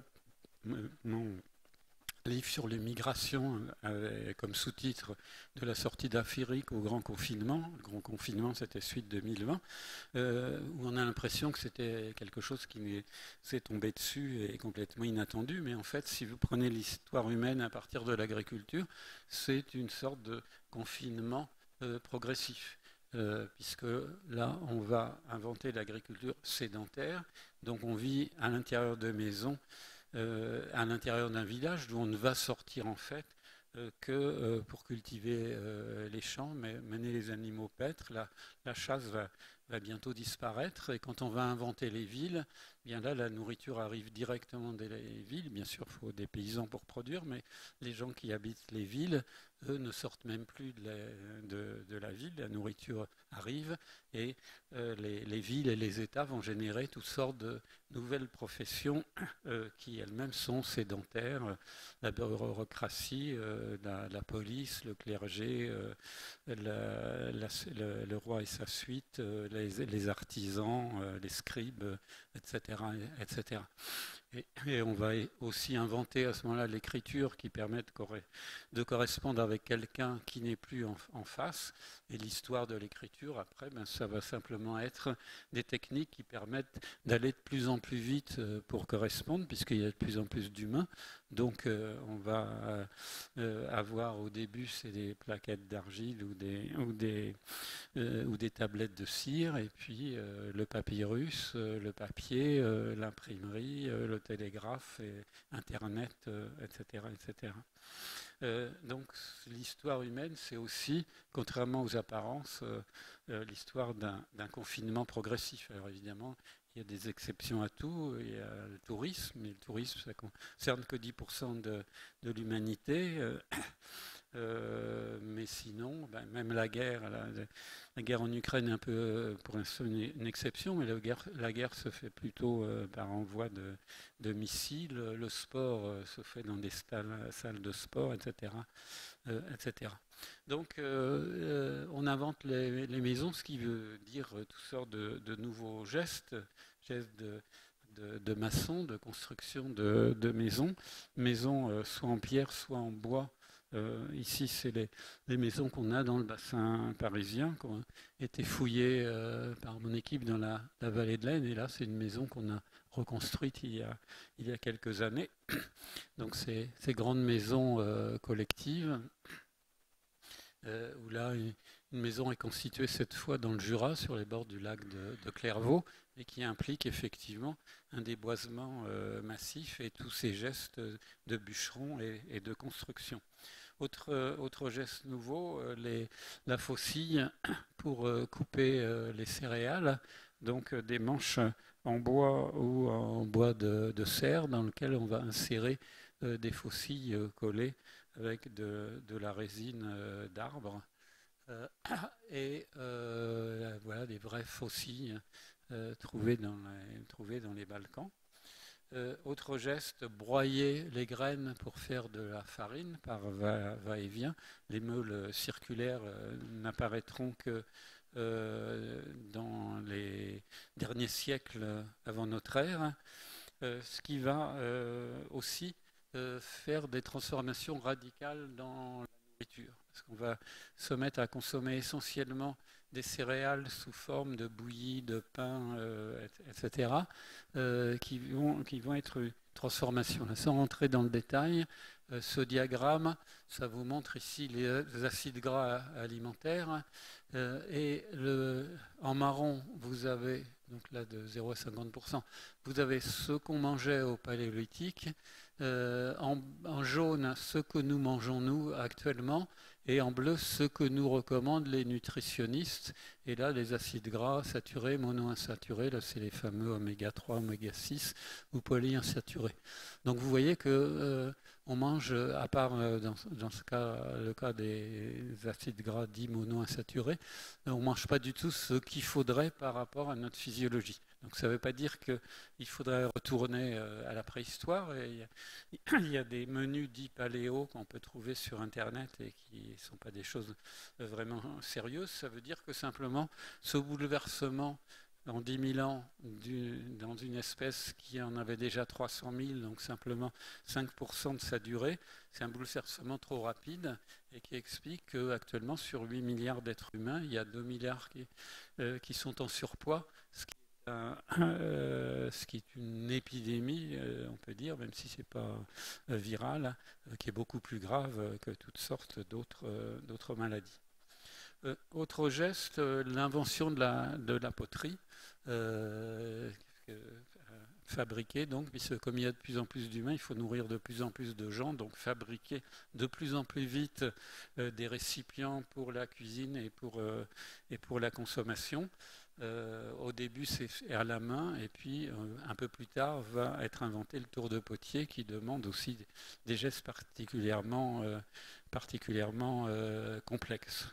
mon livre sur les migrations avait comme sous-titre de la sortie d'Afrique au grand confinement. Le grand confinement, c'était suite deux mille vingt, euh, où on a l'impression que c'était quelque chose qui s'est tombé dessus et complètement inattendu. Mais en fait, si vous prenez l'histoire humaine à partir de l'agriculture, c'est une sorte de confinement euh, progressif. Euh, puisque là, on va inventer l'agriculture sédentaire. Donc on vit à l'intérieur de maisons, euh, à l'intérieur d'un village, d'où on ne va sortir en fait euh, que euh, pour cultiver euh, les champs, mais mener les animaux paître. La, la chasse va, va bientôt disparaître. Et quand on va inventer les villes, bien là, la nourriture arrive directement des villes. Bien sûr, il faut des paysans pour produire, mais les gens qui habitent les villes, eux, ne sortent même plus de la, de, de la ville. La nourriture arrive et euh, les, les villes et les États vont générer toutes sortes de nouvelles professions euh, qui elles-mêmes sont sédentaires. La bureaucratie, euh, la, la police, le clergé, euh, la, la, le, le roi et sa suite, euh, les, les artisans, euh, les scribes, et cetera, et cetera. Et, et on va aussi inventer à ce moment-là l'écriture qui permet de, corre- de correspondre avec quelqu'un qui n'est plus en, en face. Et l'histoire de l'écriture, après, ben, ça va simplement être des techniques qui permettent d'aller de plus en plus vite pour correspondre, puisqu'il y a de plus en plus d'humains. Donc euh, on va euh, avoir au début, c'est des plaquettes d'argile ou des, ou, des, euh, ou des tablettes de cire, et puis euh, le papyrus, euh, le papier, euh, l'imprimerie, euh, le télégraphe, et Internet, euh, et cetera, et cetera. Euh, donc l'histoire humaine, c'est aussi, contrairement aux apparences, euh, euh, l'histoire d'un, d'un confinement progressif. Alors évidemment, il y a des exceptions à tout. Il y a le tourisme, mais le tourisme, ça ne concerne que dix pour cent de, de l'humanité. Euh, euh, mais sinon, ben, même la guerre, la, la guerre en Ukraine est un peu, pour l'instant, une, une exception, mais la guerre, la guerre se fait plutôt euh, par envoi de, de missiles. Le sport euh, se fait dans des salles, salles de sport, et cetera, euh, et cetera. Donc, euh, euh, on invente les, les maisons, ce qui veut dire toutes sortes de, de nouveaux gestes, gestes de, de, de maçons, de construction de, de maisons, maisons euh, soit en pierre, soit en bois. Euh, ici, c'est les, les maisons qu'on a dans le bassin parisien, qui ont été fouillées euh, par mon équipe dans la, la vallée de l'Aisne. Et là, c'est une maison qu'on a reconstruite il y a, il y a quelques années. Donc, c'est ces grandes maisons euh, collectives. Euh, où là, une maison est constituée cette fois dans le Jura, sur les bords du lac de, de Clairvaux, et qui implique effectivement un déboisement euh, massif et tous ces gestes de bûcheron et, et de construction. Autre, euh, autre geste nouveau, euh, les, la faucille pour euh, couper euh, les céréales, donc euh, des manches en bois ou en bois de, de serre dans lequel on va insérer euh, des faucilles euh, collées avec de, de la résine euh, d'arbre euh, et euh, voilà des vraies faucilles euh, trouvées, dans les, trouvées dans les Balkans. Euh, autre geste, broyer les graines pour faire de la farine par va, va-et-vient. Les meules circulaires euh, n'apparaîtront que euh, dans les derniers siècles avant notre ère, euh, ce qui va euh, aussi euh, faire des transformations radicales dans la nourriture. Parce qu'on va se mettre à consommer essentiellement des céréales sous forme de bouillie, de pain, euh, et cetera, euh, qui, vont, qui vont être une transformation. Là, sans rentrer dans le détail, euh, ce diagramme, ça vous montre ici les, les acides gras alimentaires. Euh, et le, en marron, vous avez, donc là de zéro à cinquante pour cent, vous avez ce qu'on mangeait au paléolithique. Euh, en, en jaune, ce que nous mangeons nous actuellement, et en bleu, ce que nous recommandent les nutritionnistes. Et là, les acides gras saturés, monoinsaturés, là c'est les fameux oméga trois, oméga six ou polyinsaturés. Donc vous voyez que euh, on mange, à part dans, dans ce cas, le cas des acides gras dits monoinsaturés, on ne mange pas du tout ce qu'il faudrait par rapport à notre physiologie. Donc ça ne veut pas dire qu'il faudrait retourner à la préhistoire. Et il, y a, il y a des menus dits paléo qu'on peut trouver sur Internet et qui ne sont pas des choses vraiment sérieuses. Ça veut dire que simplement ce bouleversement en dix mille ans du, dans une espèce qui en avait déjà trois cent mille, donc simplement cinq pour cent de sa durée, c'est un bouleversement trop rapide et qui explique qu'actuellement sur huit milliards d'êtres humains, il y a deux milliards qui, euh, qui sont en surpoids, ce qui Euh, euh, ce qui est une épidémie, euh, on peut dire, même si ce n'est pas euh, viral, euh, qui est beaucoup plus grave euh, que toutes sortes d'autres euh, d'autres maladies. Euh, autre geste, euh, l'invention de la, de la poterie, euh, euh, fabriquer, donc, puisque comme il y a de plus en plus d'humains, il faut nourrir de plus en plus de gens, donc fabriquer de plus en plus vite euh, des récipients pour la cuisine et pour, euh, et pour la consommation. Euh, au début, c'est à la main, et puis euh, un peu plus tard va être inventé le tour de potier qui demande aussi des, des gestes particulièrement, euh, particulièrement euh, complexes.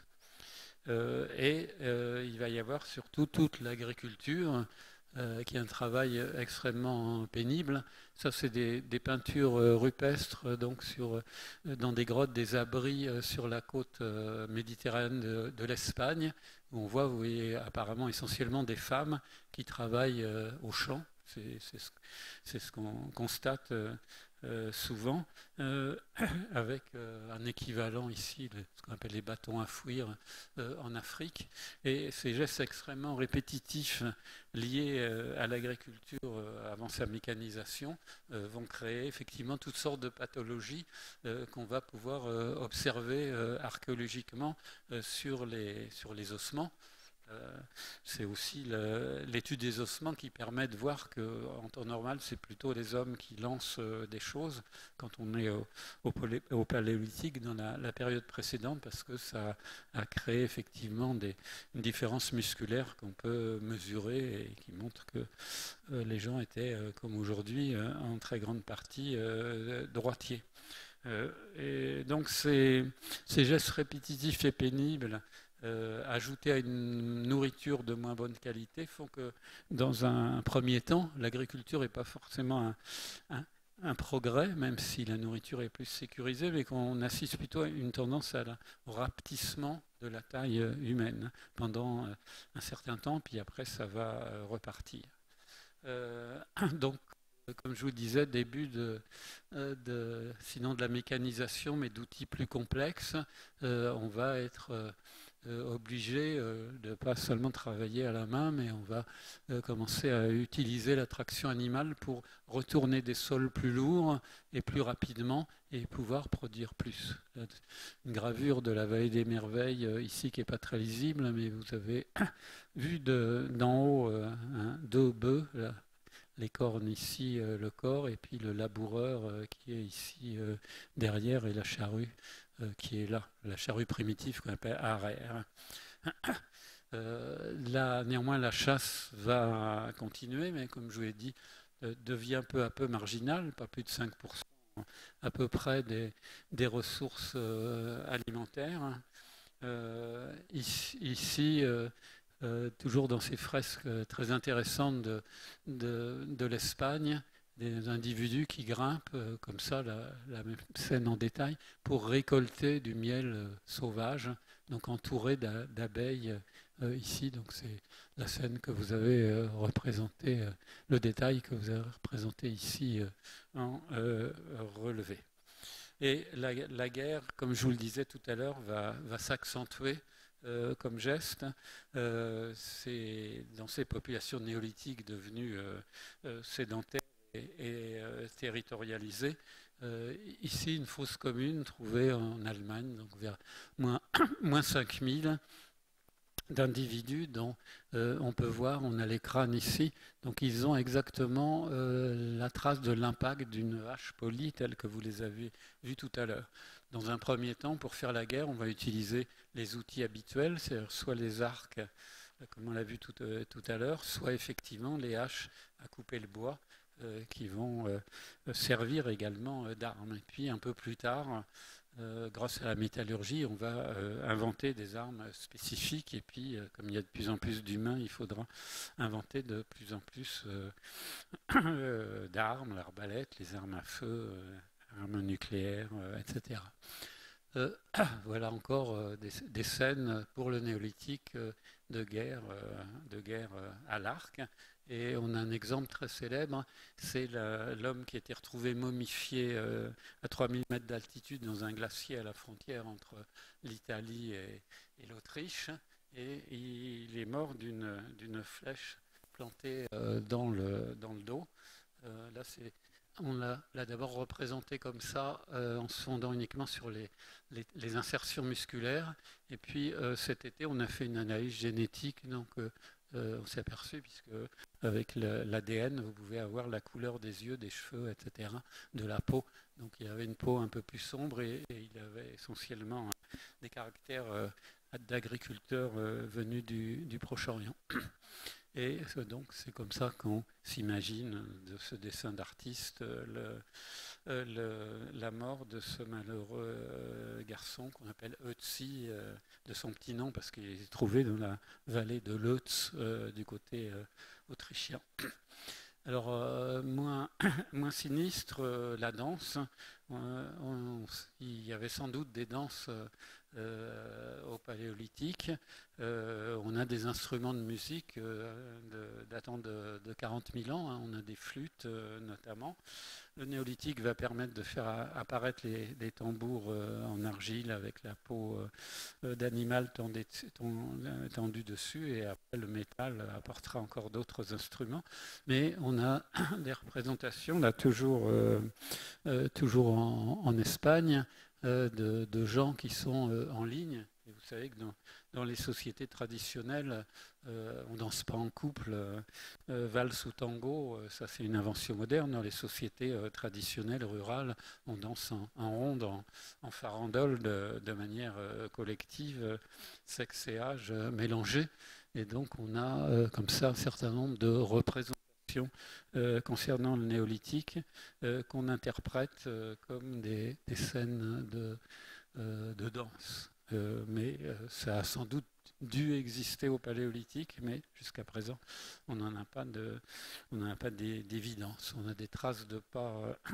Euh, et euh, il va y avoir surtout toute l'agriculture euh, qui est un travail extrêmement pénible. Ça, c'est des, des peintures rupestres donc sur, dans des grottes, des abris sur la côte méditerranéenne de, de l'Espagne, où on voit, vous voyez, apparemment essentiellement des femmes qui travaillent au champ. C'est ce, ce qu'on constate euh, souvent, euh, avec euh, un équivalent ici, le, ce qu'on appelle les bâtons à fouir euh, en Afrique. Et ces gestes extrêmement répétitifs liés euh, à l'agriculture euh, avant sa mécanisation euh, vont créer effectivement toutes sortes de pathologies euh, qu'on va pouvoir euh, observer euh, archéologiquement euh, sur, les, sur les ossements. Euh, c'est aussi l'étude des ossements qui permet de voir qu'en temps normal, c'est plutôt les hommes qui lancent euh, des choses quand on est au, au, au paléolithique dans la, la période précédente, parce que ça a créé effectivement des, une différence musculaire qu'on peut mesurer et qui montre que euh, les gens étaient, euh, comme aujourd'hui, euh, en très grande partie euh, droitiers. Euh, et donc ces, ces gestes répétitifs et pénibles Euh, ajoutés à une nourriture de moins bonne qualité font que dans un premier temps, l'agriculture n'est pas forcément un, un, un progrès, même si la nourriture est plus sécurisée, mais qu'on assiste plutôt à une tendance à la, au rapetissement de la taille humaine pendant un certain temps, puis après ça va repartir. Euh, donc, comme je vous disais, début de, de, sinon de la mécanisation, mais d'outils plus complexes, euh, on va être euh, Euh, obligé euh, de pas seulement travailler à la main, mais on va euh, commencer à utiliser la traction animale pour retourner des sols plus lourds et plus rapidement et pouvoir produire plus. Une gravure de la vallée des merveilles euh, ici qui n'est pas très lisible, mais vous avez vu d'en haut euh, hein, deux bœufs, là, les cornes ici, euh, le corps, et puis le laboureur euh, qui est ici euh, derrière, et la charrue euh, qui est là, la charrue primitive qu'on appelle arrière. Euh, là, néanmoins, la chasse va continuer, mais comme je vous l'ai dit, euh, devient peu à peu marginale, pas plus de cinq pour cent à peu près des, des ressources euh, alimentaires. Euh, ici, ici euh, Euh, toujours dans ces fresques euh, très intéressantes de, de, de l'Espagne, des individus qui grimpent, euh, comme ça, la, la même scène en détail, pour récolter du miel euh, sauvage, donc entouré d'abeilles euh, ici. Donc c'est la scène que vous avez euh, représentée, euh, le détail que vous avez représenté ici euh, en euh, relevé. Et la, la guerre, comme je vous le disais tout à l'heure, va, va s'accentuer Euh, comme geste. Euh, c'est dans ces populations néolithiques devenues euh, euh, sédentaires et, et euh, territorialisées. Euh, ici, une fosse commune trouvée en Allemagne, donc vers moins, moins cinq mille d'individus dont euh, on peut voir, on a les crânes ici, donc ils ont exactement euh, la trace de l'impact d'une hache polie telle que vous les avez vus tout à l'heure. Dans un premier temps, pour faire la guerre, on va utiliser les outils habituels, c'est-à-dire soit les arcs, comme on l'a vu tout, euh, tout à l'heure, soit effectivement les haches à couper le bois euh, qui vont euh, servir également euh, d'armes. Et puis un peu plus tard, euh, grâce à la métallurgie, on va euh, inventer des armes spécifiques. Et puis, euh, comme il y a de plus en plus d'humains, il faudra inventer de plus en plus euh, euh, d'armes, l'arbalète, les armes à feu, euh, armes nucléaires, euh, et cetera. Euh, voilà encore euh, des, des scènes pour le néolithique euh, de guerre, euh, de guerre euh, à l'arc. Et on a un exemple très célèbre, c'est l'homme qui a été retrouvé momifié euh, à trois mille mètres d'altitude dans un glacier à la frontière entre l'Italie et, et l'Autriche. Et il est mort d'une d'une flèche plantée euh, dans, le, dans le dos. Euh, là, c'est... On l'a d'abord représenté comme ça, euh, en se fondant uniquement sur les, les, les insertions musculaires. Et puis euh, cet été, on a fait une analyse génétique. Donc euh, euh, on s'est aperçu, puisque avec l'A D N, vous pouvez avoir la couleur des yeux, des cheveux, et cetera, de la peau. Donc il avait une peau un peu plus sombre et, et il avait essentiellement des caractères euh, d'agriculteurs euh, venus du, du Proche-Orient. Et donc c'est comme ça qu'on s'imagine de ce dessin d'artiste le, le, la mort de ce malheureux garçon qu'on appelle Ötzi, euh, de son petit nom parce qu'il est trouvé dans la vallée de Lötz euh, du côté euh, autrichien. Alors euh, moins, moins sinistre, euh, la danse. Euh, on, il y avait sans doute des danses euh, au Paléolithique. Euh, on a des instruments de musique euh, de, datant de, de quarante mille ans. Hein. On a des flûtes euh, notamment. Le néolithique va permettre de faire apparaître les, des tambours euh, en argile avec la peau euh, d'animal tendue, tendue dessus, et après le métal apportera encore d'autres instruments. Mais on a des représentations, là toujours, euh, euh, toujours en, en Espagne, euh, de, de gens qui sont euh, en ligne. Et vous savez que dans, dans les sociétés traditionnelles, euh, on ne danse pas en couple. Euh, valse ou tango, euh, ça c'est une invention moderne. Dans les sociétés euh, traditionnelles, rurales, on danse en, en ronde, en, en farandole, de, de manière euh, collective, euh, sexe et âge euh, mélangés. Et donc on a euh, comme ça un certain nombre de représentations euh, concernant le néolithique euh, qu'on interprète euh, comme des, des scènes de, euh, de danse. Euh, mais euh, ça a sans doute dû exister au Paléolithique, mais jusqu'à présent, on n'en a pas de, on n'en a pas d'évidence. On a des traces de pas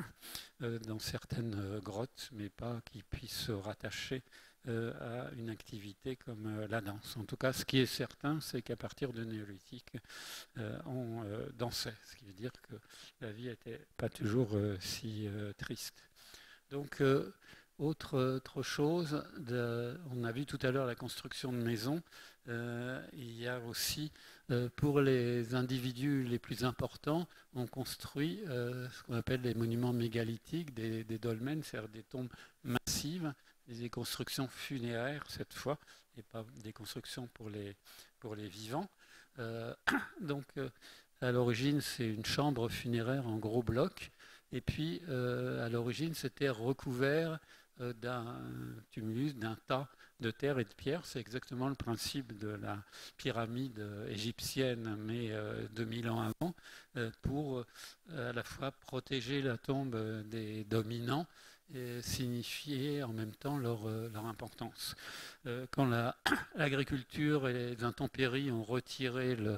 euh, dans certaines euh, grottes, mais pas qui puissent se rattacher euh, à une activité comme euh, la danse. En tout cas, ce qui est certain, c'est qu'à partir du Néolithique, euh, on euh, dansait, ce qui veut dire que la vie n'était pas toujours euh, si euh, triste. Donc, euh, Autre, autre chose, de, on a vu tout à l'heure la construction de maisons. Euh, il y a aussi, euh, pour les individus les plus importants, on construit euh, ce qu'on appelle les monuments mégalithiques, des, des dolmens, c'est-à-dire des tombes massives, des constructions funéraires cette fois, et pas des constructions pour les, pour les vivants. Euh, donc, euh, à l'origine, c'est une chambre funéraire en gros blocs. Et puis, euh, à l'origine, c'était recouvert euh, d'un tumulus, d'un tas de terre et de pierre. C'est exactement le principe de la pyramide égyptienne, mais euh, deux mille ans avant, euh, pour euh, à la fois protéger la tombe des dominants et signifier en même temps leur, euh, leur importance. Euh, quand l'agriculture et les intempéries ont retiré le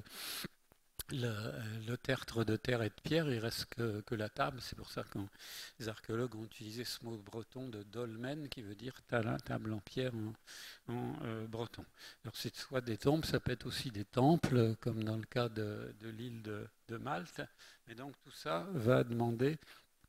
Le, le tertre de terre et de pierre, il reste que, que la table. C'est pour ça que les archéologues ont utilisé ce mot breton de dolmen, qui veut dire table en pierre en, en euh, breton. Alors c'est soit des tombes, ça peut être aussi des temples, comme dans le cas de, de l'île de, de Malte. Mais donc tout ça va demander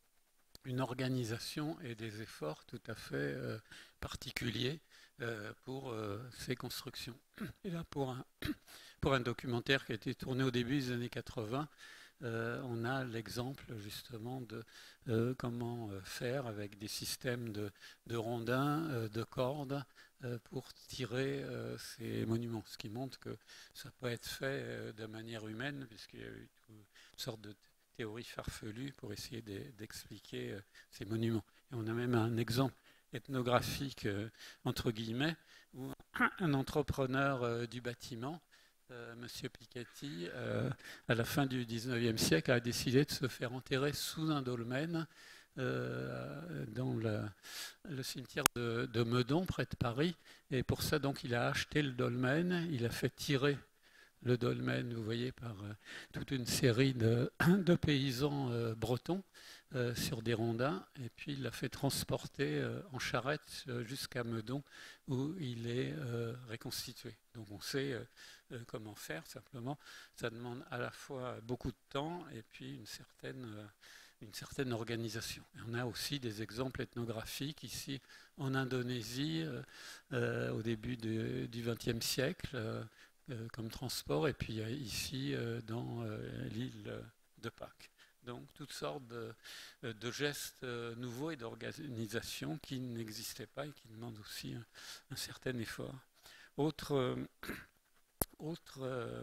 une organisation et des efforts tout à fait euh, particuliers euh, pour euh, ces constructions. Et là, pour un, pour un documentaire qui a été tourné au début des années quatre-vingts, euh, on a l'exemple justement de euh, comment euh, faire avec des systèmes de, de rondins, euh, de cordes, euh, pour tirer euh, ces monuments. Ce qui montre que ça peut être fait euh, de manière humaine, puisqu'il y a eu une sorte de théorie farfelue pour essayer d'expliquer euh, ces monuments. Et on a même un exemple ethnographique, euh, entre guillemets, où un entrepreneur euh, du bâtiment euh, Monsieur Piketty, euh, à la fin du dix-neuvième siècle, a décidé de se faire enterrer sous un dolmen euh, dans le, le cimetière de, de Meudon, près de Paris. Et pour ça, donc, il a acheté le dolmen, il a fait tirer le dolmen, vous voyez, par euh, toute une série de, de paysans euh, bretons euh, sur des rondins, et puis il l'a fait transporter euh, en charrette euh, jusqu'à Meudon, où il est euh, reconstitué. Donc on sait euh, euh, comment faire, simplement. Ça demande à la fois beaucoup de temps et puis une certaine, euh, une certaine organisation. Et on a aussi des exemples ethnographiques ici en Indonésie, euh, euh, au début de, du vingtième siècle, euh, comme transport, et puis ici dans l'île de Pâques. Donc toutes sortes de, de gestes nouveaux et d'organisations qui n'existaient pas et qui demandent aussi un, un certain effort. Autre, autre euh,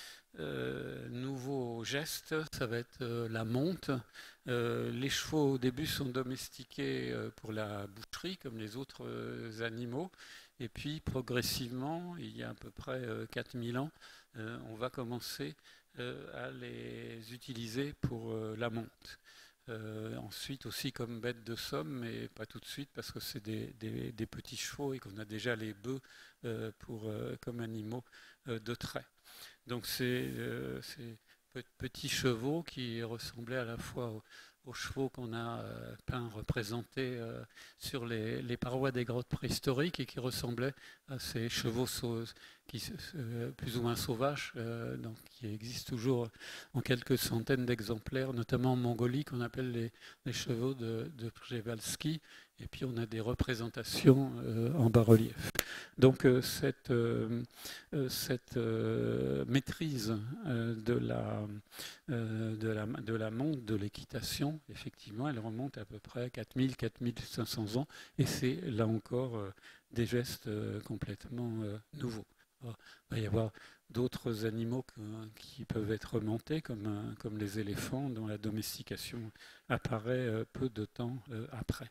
euh, nouveau geste, ça va être euh, la monte. Euh, les chevaux au début sont domestiqués euh, pour la boucherie comme les autres euh, animaux. Et puis progressivement, il y a à peu près euh, quatre mille ans, euh, on va commencer euh, à les utiliser pour euh, la monte. Euh, ensuite aussi comme bête de somme, mais pas tout de suite parce que c'est des, des, des petits chevaux et qu'on a déjà les bœufs euh, pour, euh, comme animaux euh, de trait. Donc c'est euh, ces petits chevaux qui ressemblaient à la fois aux, aux chevaux qu'on a euh, peints représentés euh, sur les, les parois des grottes préhistoriques et qui ressemblaient à ces chevaux qui, euh, plus ou moins sauvages, euh, donc, qui existent toujours en quelques centaines d'exemplaires, notamment en Mongolie, qu'on appelle les, les chevaux de, de Przewalski. Et puis on a des représentations euh, en bas-relief. Donc euh, cette, euh, cette euh, maîtrise euh, de, la, euh, de, la, de la monte, de l'équitation, effectivement, elle remonte à peu près quatre mille à quatre mille cinq cents ans. Et c'est là encore euh, des gestes euh, complètement euh, nouveaux. Alors, il va y avoir d'autres animaux que, qui peuvent être remontés, comme, comme les éléphants, dont la domestication apparaît euh, peu de temps euh, après.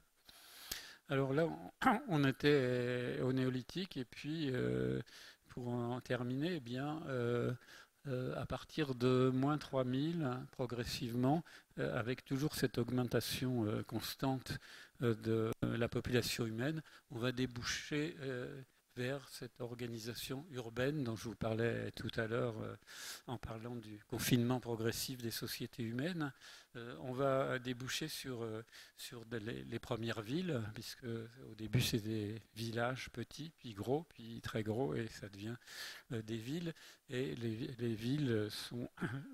Alors là, on était au néolithique et puis, euh, pour en terminer, eh bien, euh, euh, à partir de moins trois mille, progressivement, euh, avec toujours cette augmentation euh, constante euh, de la population humaine, on va déboucher euh, vers cette organisation urbaine dont je vous parlais tout à l'heure euh, en parlant du confinement progressif des sociétés humaines. Euh, on va déboucher sur, euh, sur les, les premières villes, puisque au début c'est des villages petits, puis gros, puis très gros, et ça devient euh, des villes. Et les, les villes sont,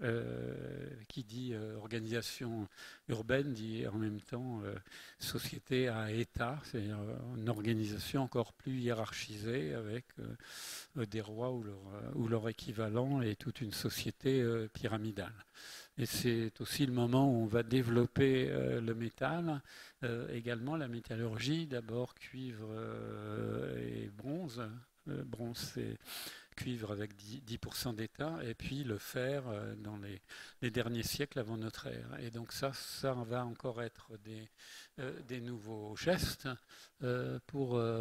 euh, qui dit euh, organisation urbaine, dit en même temps euh, société à État, c'est-à-dire une organisation encore plus hiérarchisée avec euh, des rois ou leur, ou leur équivalent et toute une société euh, pyramidale. Et c'est aussi le moment où on va développer euh, le métal, euh, également la métallurgie, d'abord cuivre euh, et bronze. Euh, bronze, c'est cuivre avec dix pour cent d'état, et puis le fer euh, dans les, les derniers siècles avant notre ère. Et donc ça, ça va encore être des, euh, des nouveaux gestes euh, pour... Euh,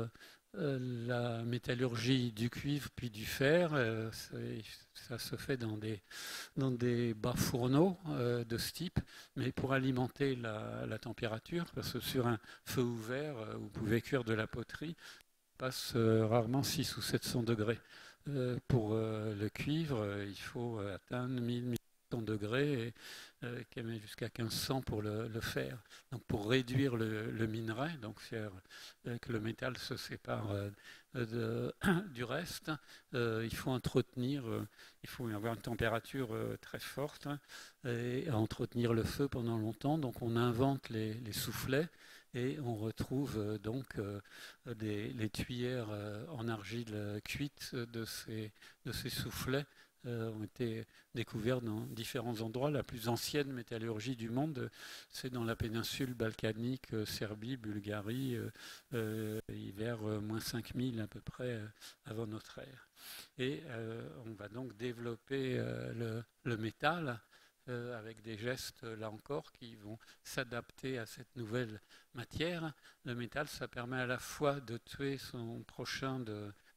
la métallurgie du cuivre puis du fer, euh, ça se fait dans des, dans des bas fourneaux euh, de ce type, mais pour alimenter la, la température, parce que sur un feu ouvert, euh, vous pouvez cuire de la poterie, passe euh, rarement six ou sept cents degrés. Euh, pour euh, le cuivre, euh, il faut atteindre mille, mille cent degrés et euh, jusqu'à quinze cents pour le, le fer. Donc pour réduire le, le minerai, donc faire euh, que le métal se sépare euh, de, du reste, euh, il faut entretenir, euh, il faut avoir une température euh, très forte hein, et entretenir le feu pendant longtemps. Donc on invente les, les soufflets et on retrouve euh, donc euh, des, les tuyères euh, en argile cuite de ces, de ces soufflets euh, ont été découverts dans différents endroits. La plus ancienne métallurgie du monde, c'est dans la péninsule balkanique, euh, Serbie, Bulgarie, euh, euh, vers euh, moins cinq mille à peu près euh, avant notre ère. Et euh, on va donc développer euh, le, le métal euh, avec des gestes, là encore, qui vont s'adapter à cette nouvelle matière. Le métal, ça permet à la fois de tuer son prochain de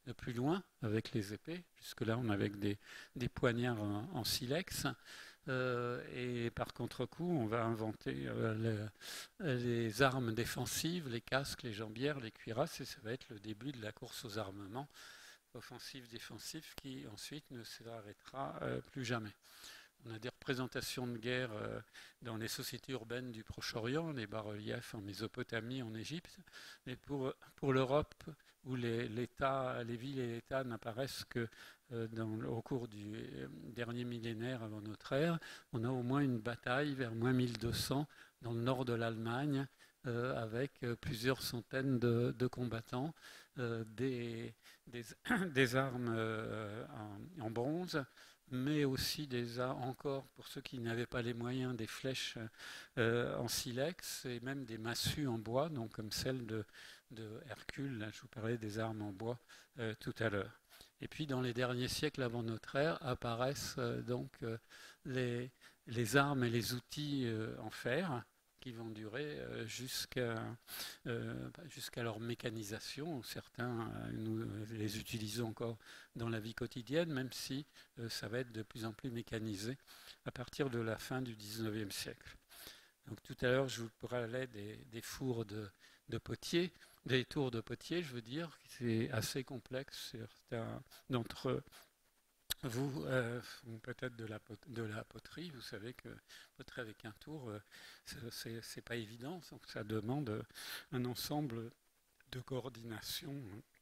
plus loin avec les épées. Jusque-là, on avait des, des poignards en, en silex. Euh, et par contre-coup, on va inventer euh, les, les armes défensives, les casques, les jambières, les cuirasses, et ça va être le début de la course aux armements offensif-défensif qui ensuite ne s'arrêtera euh, plus jamais. On a des représentations de guerre euh, dans les sociétés urbaines du Proche-Orient, les bas-reliefs en Mésopotamie, en Égypte, mais pour, pour l'Europe, où les, l'État, les villes et l'État n'apparaissent que euh, dans, au cours du euh, dernier millénaire avant notre ère, on a au moins une bataille vers moins mille deux cents dans le nord de l'Allemagne, euh, avec euh, plusieurs centaines de, de combattants, euh, des, des, des armes euh, en, en bronze, mais aussi des encore, pour ceux qui n'avaient pas les moyens, des flèches euh, en silex et même des massues en bois, donc comme celle de, de Hercule. Là, je vous parlais des armes en bois euh, tout à l'heure. Et puis dans les derniers siècles avant notre ère apparaissent euh, donc euh, les, les armes et les outils euh, en fer qui vont durer euh, jusqu'à euh, jusqu'à leur mécanisation. Certains, euh, nous les utilisons encore dans la vie quotidienne, même si euh, ça va être de plus en plus mécanisé à partir de la fin du dix-neuvième siècle. Donc tout à l'heure, je vous parlais des, des fours de, de potier, des tours de potier, je veux dire, c'est assez complexe. Certains d'entre vous, euh, peut-être de la, de la poterie, vous savez que potrer avec un tour, euh, c'est, c'est pas évident, donc ça demande un ensemble de coordination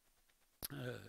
euh,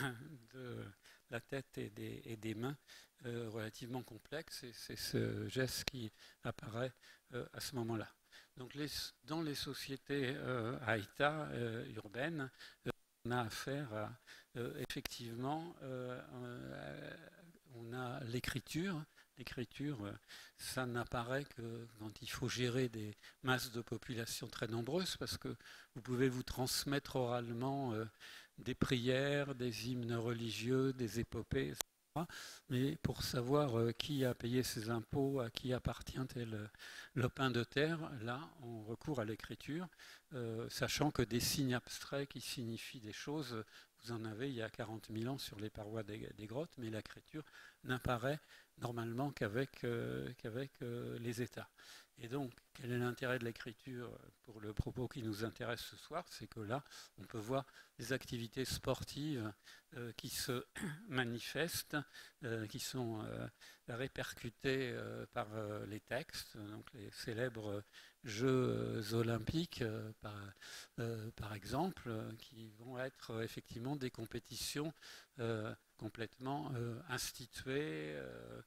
de la tête et des, et des mains euh, relativement complexe, et c'est ce geste qui apparaît euh, à ce moment-là. Donc les, dans les sociétés euh, à état euh, urbaines, euh, on a affaire à euh, effectivement, euh, euh, on a l'écriture. L'écriture, ça n'apparaît que quand il faut gérer des masses de population très nombreuses, parce que vous pouvez vous transmettre oralement euh, des prières, des hymnes religieux, des épopées, et cetera. Mais pour savoir euh, qui a payé ses impôts, à qui appartient tel lopin de terre, là, on recourt à l'écriture, euh, sachant que des signes abstraits qui signifient des choses, vous en avez il y a quarante mille ans sur les parois des, des grottes, mais l'écriture n'apparaît normalement qu'avec, euh, qu'avec euh, les États. Et donc, quel est l'intérêt de l'écriture pour le propos qui nous intéresse ce soir? C'est que là, on peut voir des activités sportives euh, qui se manifestent, euh, qui sont euh, répercutées euh, par euh, les textes, donc les célèbres Jeux olympiques, euh, par, euh, par exemple, euh, qui vont être euh, effectivement des compétitions euh, complètement euh, instituées, euh,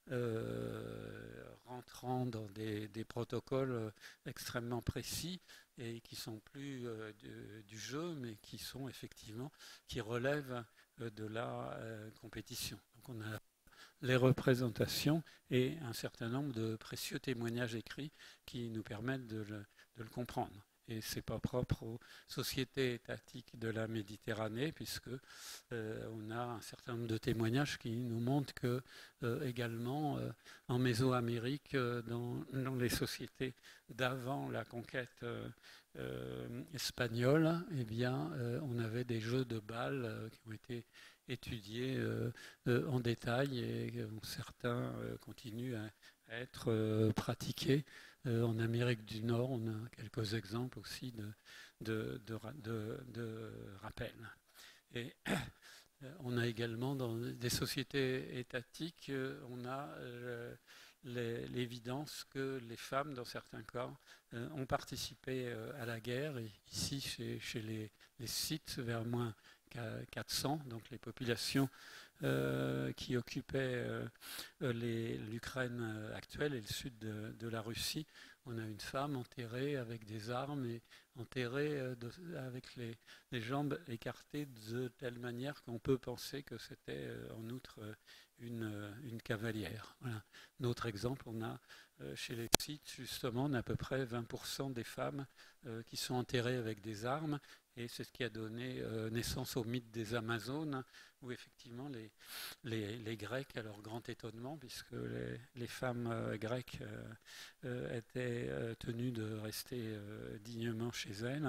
euh, rentrant dans des, des protocoles extrêmement précis et qui sont plus euh, du, du jeu, mais qui sont effectivement, qui relèvent euh, de la euh, compétition. Donc on a les représentations et un certain nombre de précieux témoignages écrits qui nous permettent de le, de le comprendre. Et ce n'est pas propre aux sociétés étatiques de la Méditerranée, puisque euh, on a un certain nombre de témoignages qui nous montrent que euh, également euh, en Mésoamérique, euh, dans, dans les sociétés d'avant la conquête euh, euh, espagnole, eh bien, euh, on avait des jeux de balles euh, qui ont été étudiés euh, euh, en détail et euh, certains euh, continuent à, à être euh, pratiqués. Euh, en Amérique du Nord, on a quelques exemples aussi de, de, de, de, de rappels. Et on a également dans des sociétés étatiques, on a euh, l'évidence que les femmes, dans certains cas, euh, ont participé euh, à la guerre. Et ici, chez, chez les, les Scythes, vers moins quatre cents, donc les populations euh, qui occupaient euh, l'Ukraine actuelle et le sud de, de la Russie, on a une femme enterrée avec des armes et enterrée euh, de, avec les, les jambes écartées de telle manière qu'on peut penser que c'était euh, en outre une, une cavalière. Voilà. Un autre exemple, on a euh, chez les Scythes, justement, on a à peu près vingt pour cent des femmes euh, qui sont enterrées avec des armes. Et c'est ce qui a donné euh, naissance au mythe des Amazones, où effectivement les, les, les Grecs, à leur grand étonnement, puisque les, les femmes euh, grecques euh, euh, étaient euh, tenues de rester euh, dignement chez elles,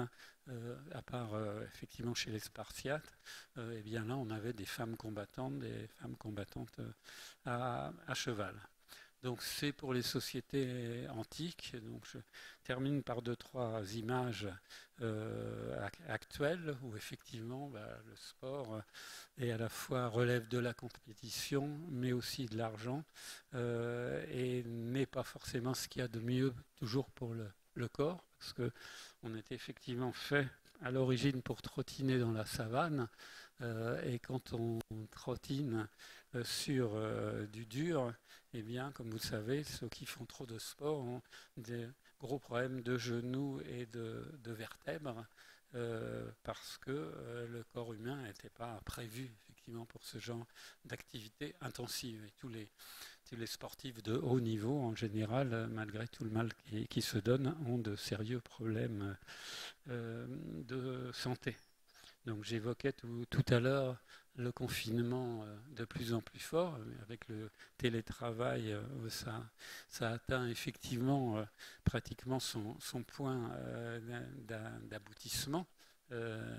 euh, à part euh, effectivement chez les Spartiates, euh, eh bien là on avait des femmes combattantes, des femmes combattantes euh, à, à cheval. Donc c'est pour les sociétés antiques. Donc je termine par deux, trois images euh, actuelles où effectivement bah, le sport est à la fois relève de la compétition mais aussi de l'argent euh, et n'est pas forcément ce qu'il y a de mieux toujours pour le, le corps parce qu'on était effectivement fait à l'origine pour trottiner dans la savane euh, et quand on trottine euh, sur euh, du dur, eh bien, comme vous le savez, ceux qui font trop de sport ont des gros problèmes de genoux et de, de vertèbres euh, parce que euh, le corps humain n'était pas prévu effectivement pour ce genre d'activité intensive. Et tous les, tous les sportifs de haut niveau, en général, malgré tout le mal qui, qui se donne, ont de sérieux problèmes euh, de santé. Donc j'évoquais tout, tout à l'heure le confinement de plus en plus fort, avec le télétravail, ça, ça atteint effectivement euh, pratiquement son, son point euh, d'aboutissement. Euh,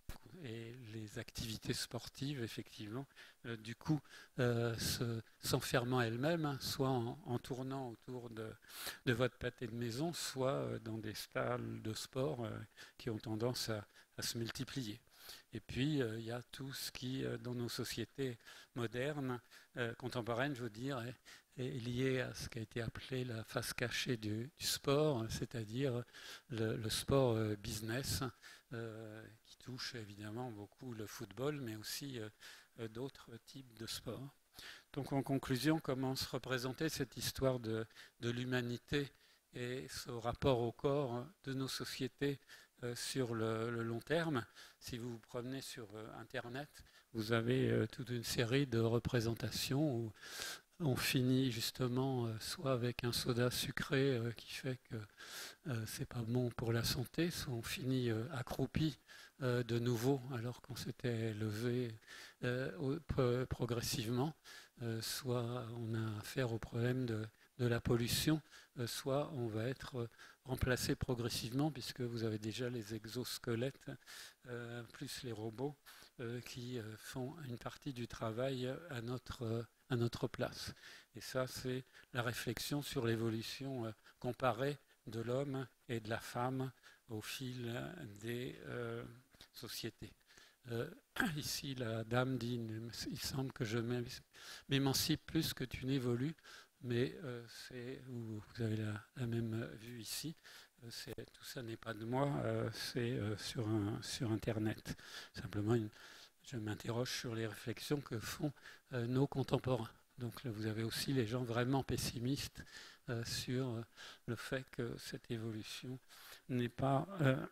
et les activités sportives, effectivement, euh, du coup, euh, se, s'enfermant elles-mêmes, soit en, en tournant autour de, de votre pâté de maison, soit euh, dans des salles de sport euh, qui ont tendance à, à se multiplier. Et puis, euh, il y a tout ce qui, euh, dans nos sociétés modernes, euh, contemporaines, je veux dire, est, est lié à ce qui a été appelé la face cachée du, du sport, c'est-à-dire le, le sport euh, business, euh, qui touche évidemment beaucoup le football, mais aussi euh, d'autres types de sports. Donc, en conclusion, comment se représenter cette histoire de, de l'humanité et ce rapport au corps de nos sociétés euh, sur le, le long terme. Si vous vous promenez sur euh, Internet, vous avez euh, toute une série de représentations où on finit justement euh, soit avec un soda sucré euh, qui fait que euh, c'est pas bon pour la santé, soit on finit euh, accroupi euh, de nouveau alors qu'on s'était levé euh, au, progressivement, euh, soit on a affaire au problème de de la pollution, euh, soit on va être euh, remplacé progressivement puisque vous avez déjà les exosquelettes euh, plus les robots euh, qui euh, font une partie du travail à notre, euh, à notre place. Et ça, c'est la réflexion sur l'évolution euh, comparée de l'homme et de la femme au fil des euh, sociétés. Euh, ici, la dame dit, il semble que je m'émancipe plus que tu n'évolues. Mais euh, c'est, vous, vous avez la, la même vue ici, euh, c'est, tout ça n'est pas de moi, euh, c'est euh, sur, un, sur Internet. Simplement, une, je m'interroge sur les réflexions que font euh, nos contemporains. Donc là, vous avez aussi les gens vraiment pessimistes euh, sur euh, le fait que cette évolution n'est pas,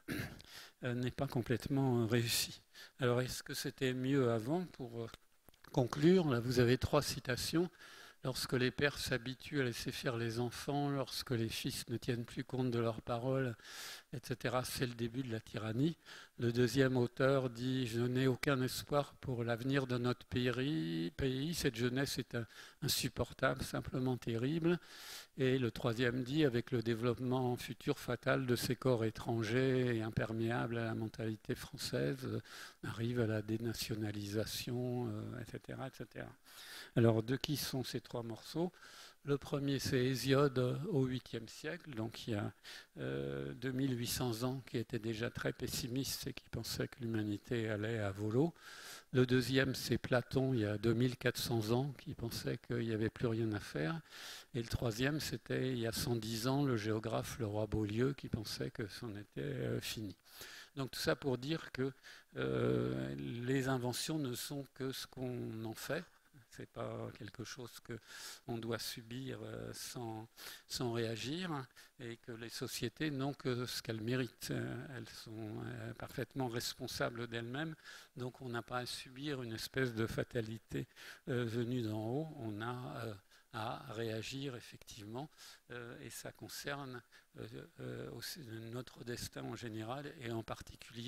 euh, n'est pas complètement réussie. Alors, est-ce que c'était mieux avant? Pour euh, conclure, là, vous avez trois citations. Lorsque les pères s'habituent à laisser faire les enfants, lorsque les fils ne tiennent plus compte de leurs paroles, et cetera, c'est le début de la tyrannie. Le deuxième auteur dit « Je n'ai aucun espoir pour l'avenir de notre pays. Cette jeunesse est insupportable, simplement terrible. » Et le troisième dit « Avec le développement futur fatal de ces corps étrangers et imperméables à la mentalité française, on arrive à la dénationalisation, euh, et cetera, et cetera » Alors, de qui sont ces trois morceaux? Le premier, c'est Hésiode au huitième siècle, donc il y a euh, deux mille huit cents ans, qui était déjà très pessimiste et qui pensait que l'humanité allait à volo. Le deuxième, c'est Platon, il y a deux mille quatre cents ans, qui pensait qu'il n'y avait plus rien à faire. Et le troisième, c'était il y a cent dix ans, le géographe le roi Beaulieu, qui pensait que c'en était euh, fini. Donc tout ça pour dire que euh, les inventions ne sont que ce qu'on en fait. Ce n'est pas quelque chose qu'on doit subir sans, sans réagir et que les sociétés n'ont que ce qu'elles méritent. Elles sont parfaitement responsables d'elles-mêmes, donc on n'a pas à subir une espèce de fatalité venue d'en haut. On a à réagir effectivement et ça concerne notre destin en général et en particulier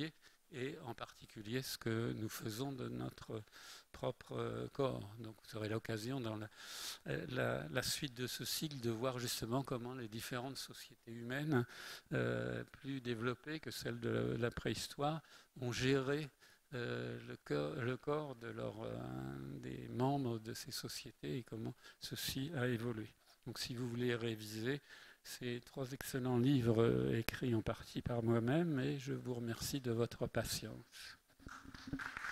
et en particulier ce que nous faisons de notre propre corps. Donc vous aurez l'occasion dans la, la, la suite de ce cycle de voir justement comment les différentes sociétés humaines euh, plus développées que celles de la, la préhistoire ont géré euh, le, corps, le corps de leur, euh, des membres de ces sociétés et comment ceci a évolué. Donc si vous voulez réviser ces trois excellents livres euh, écrits en partie par moi-même, et je vous remercie de votre patience.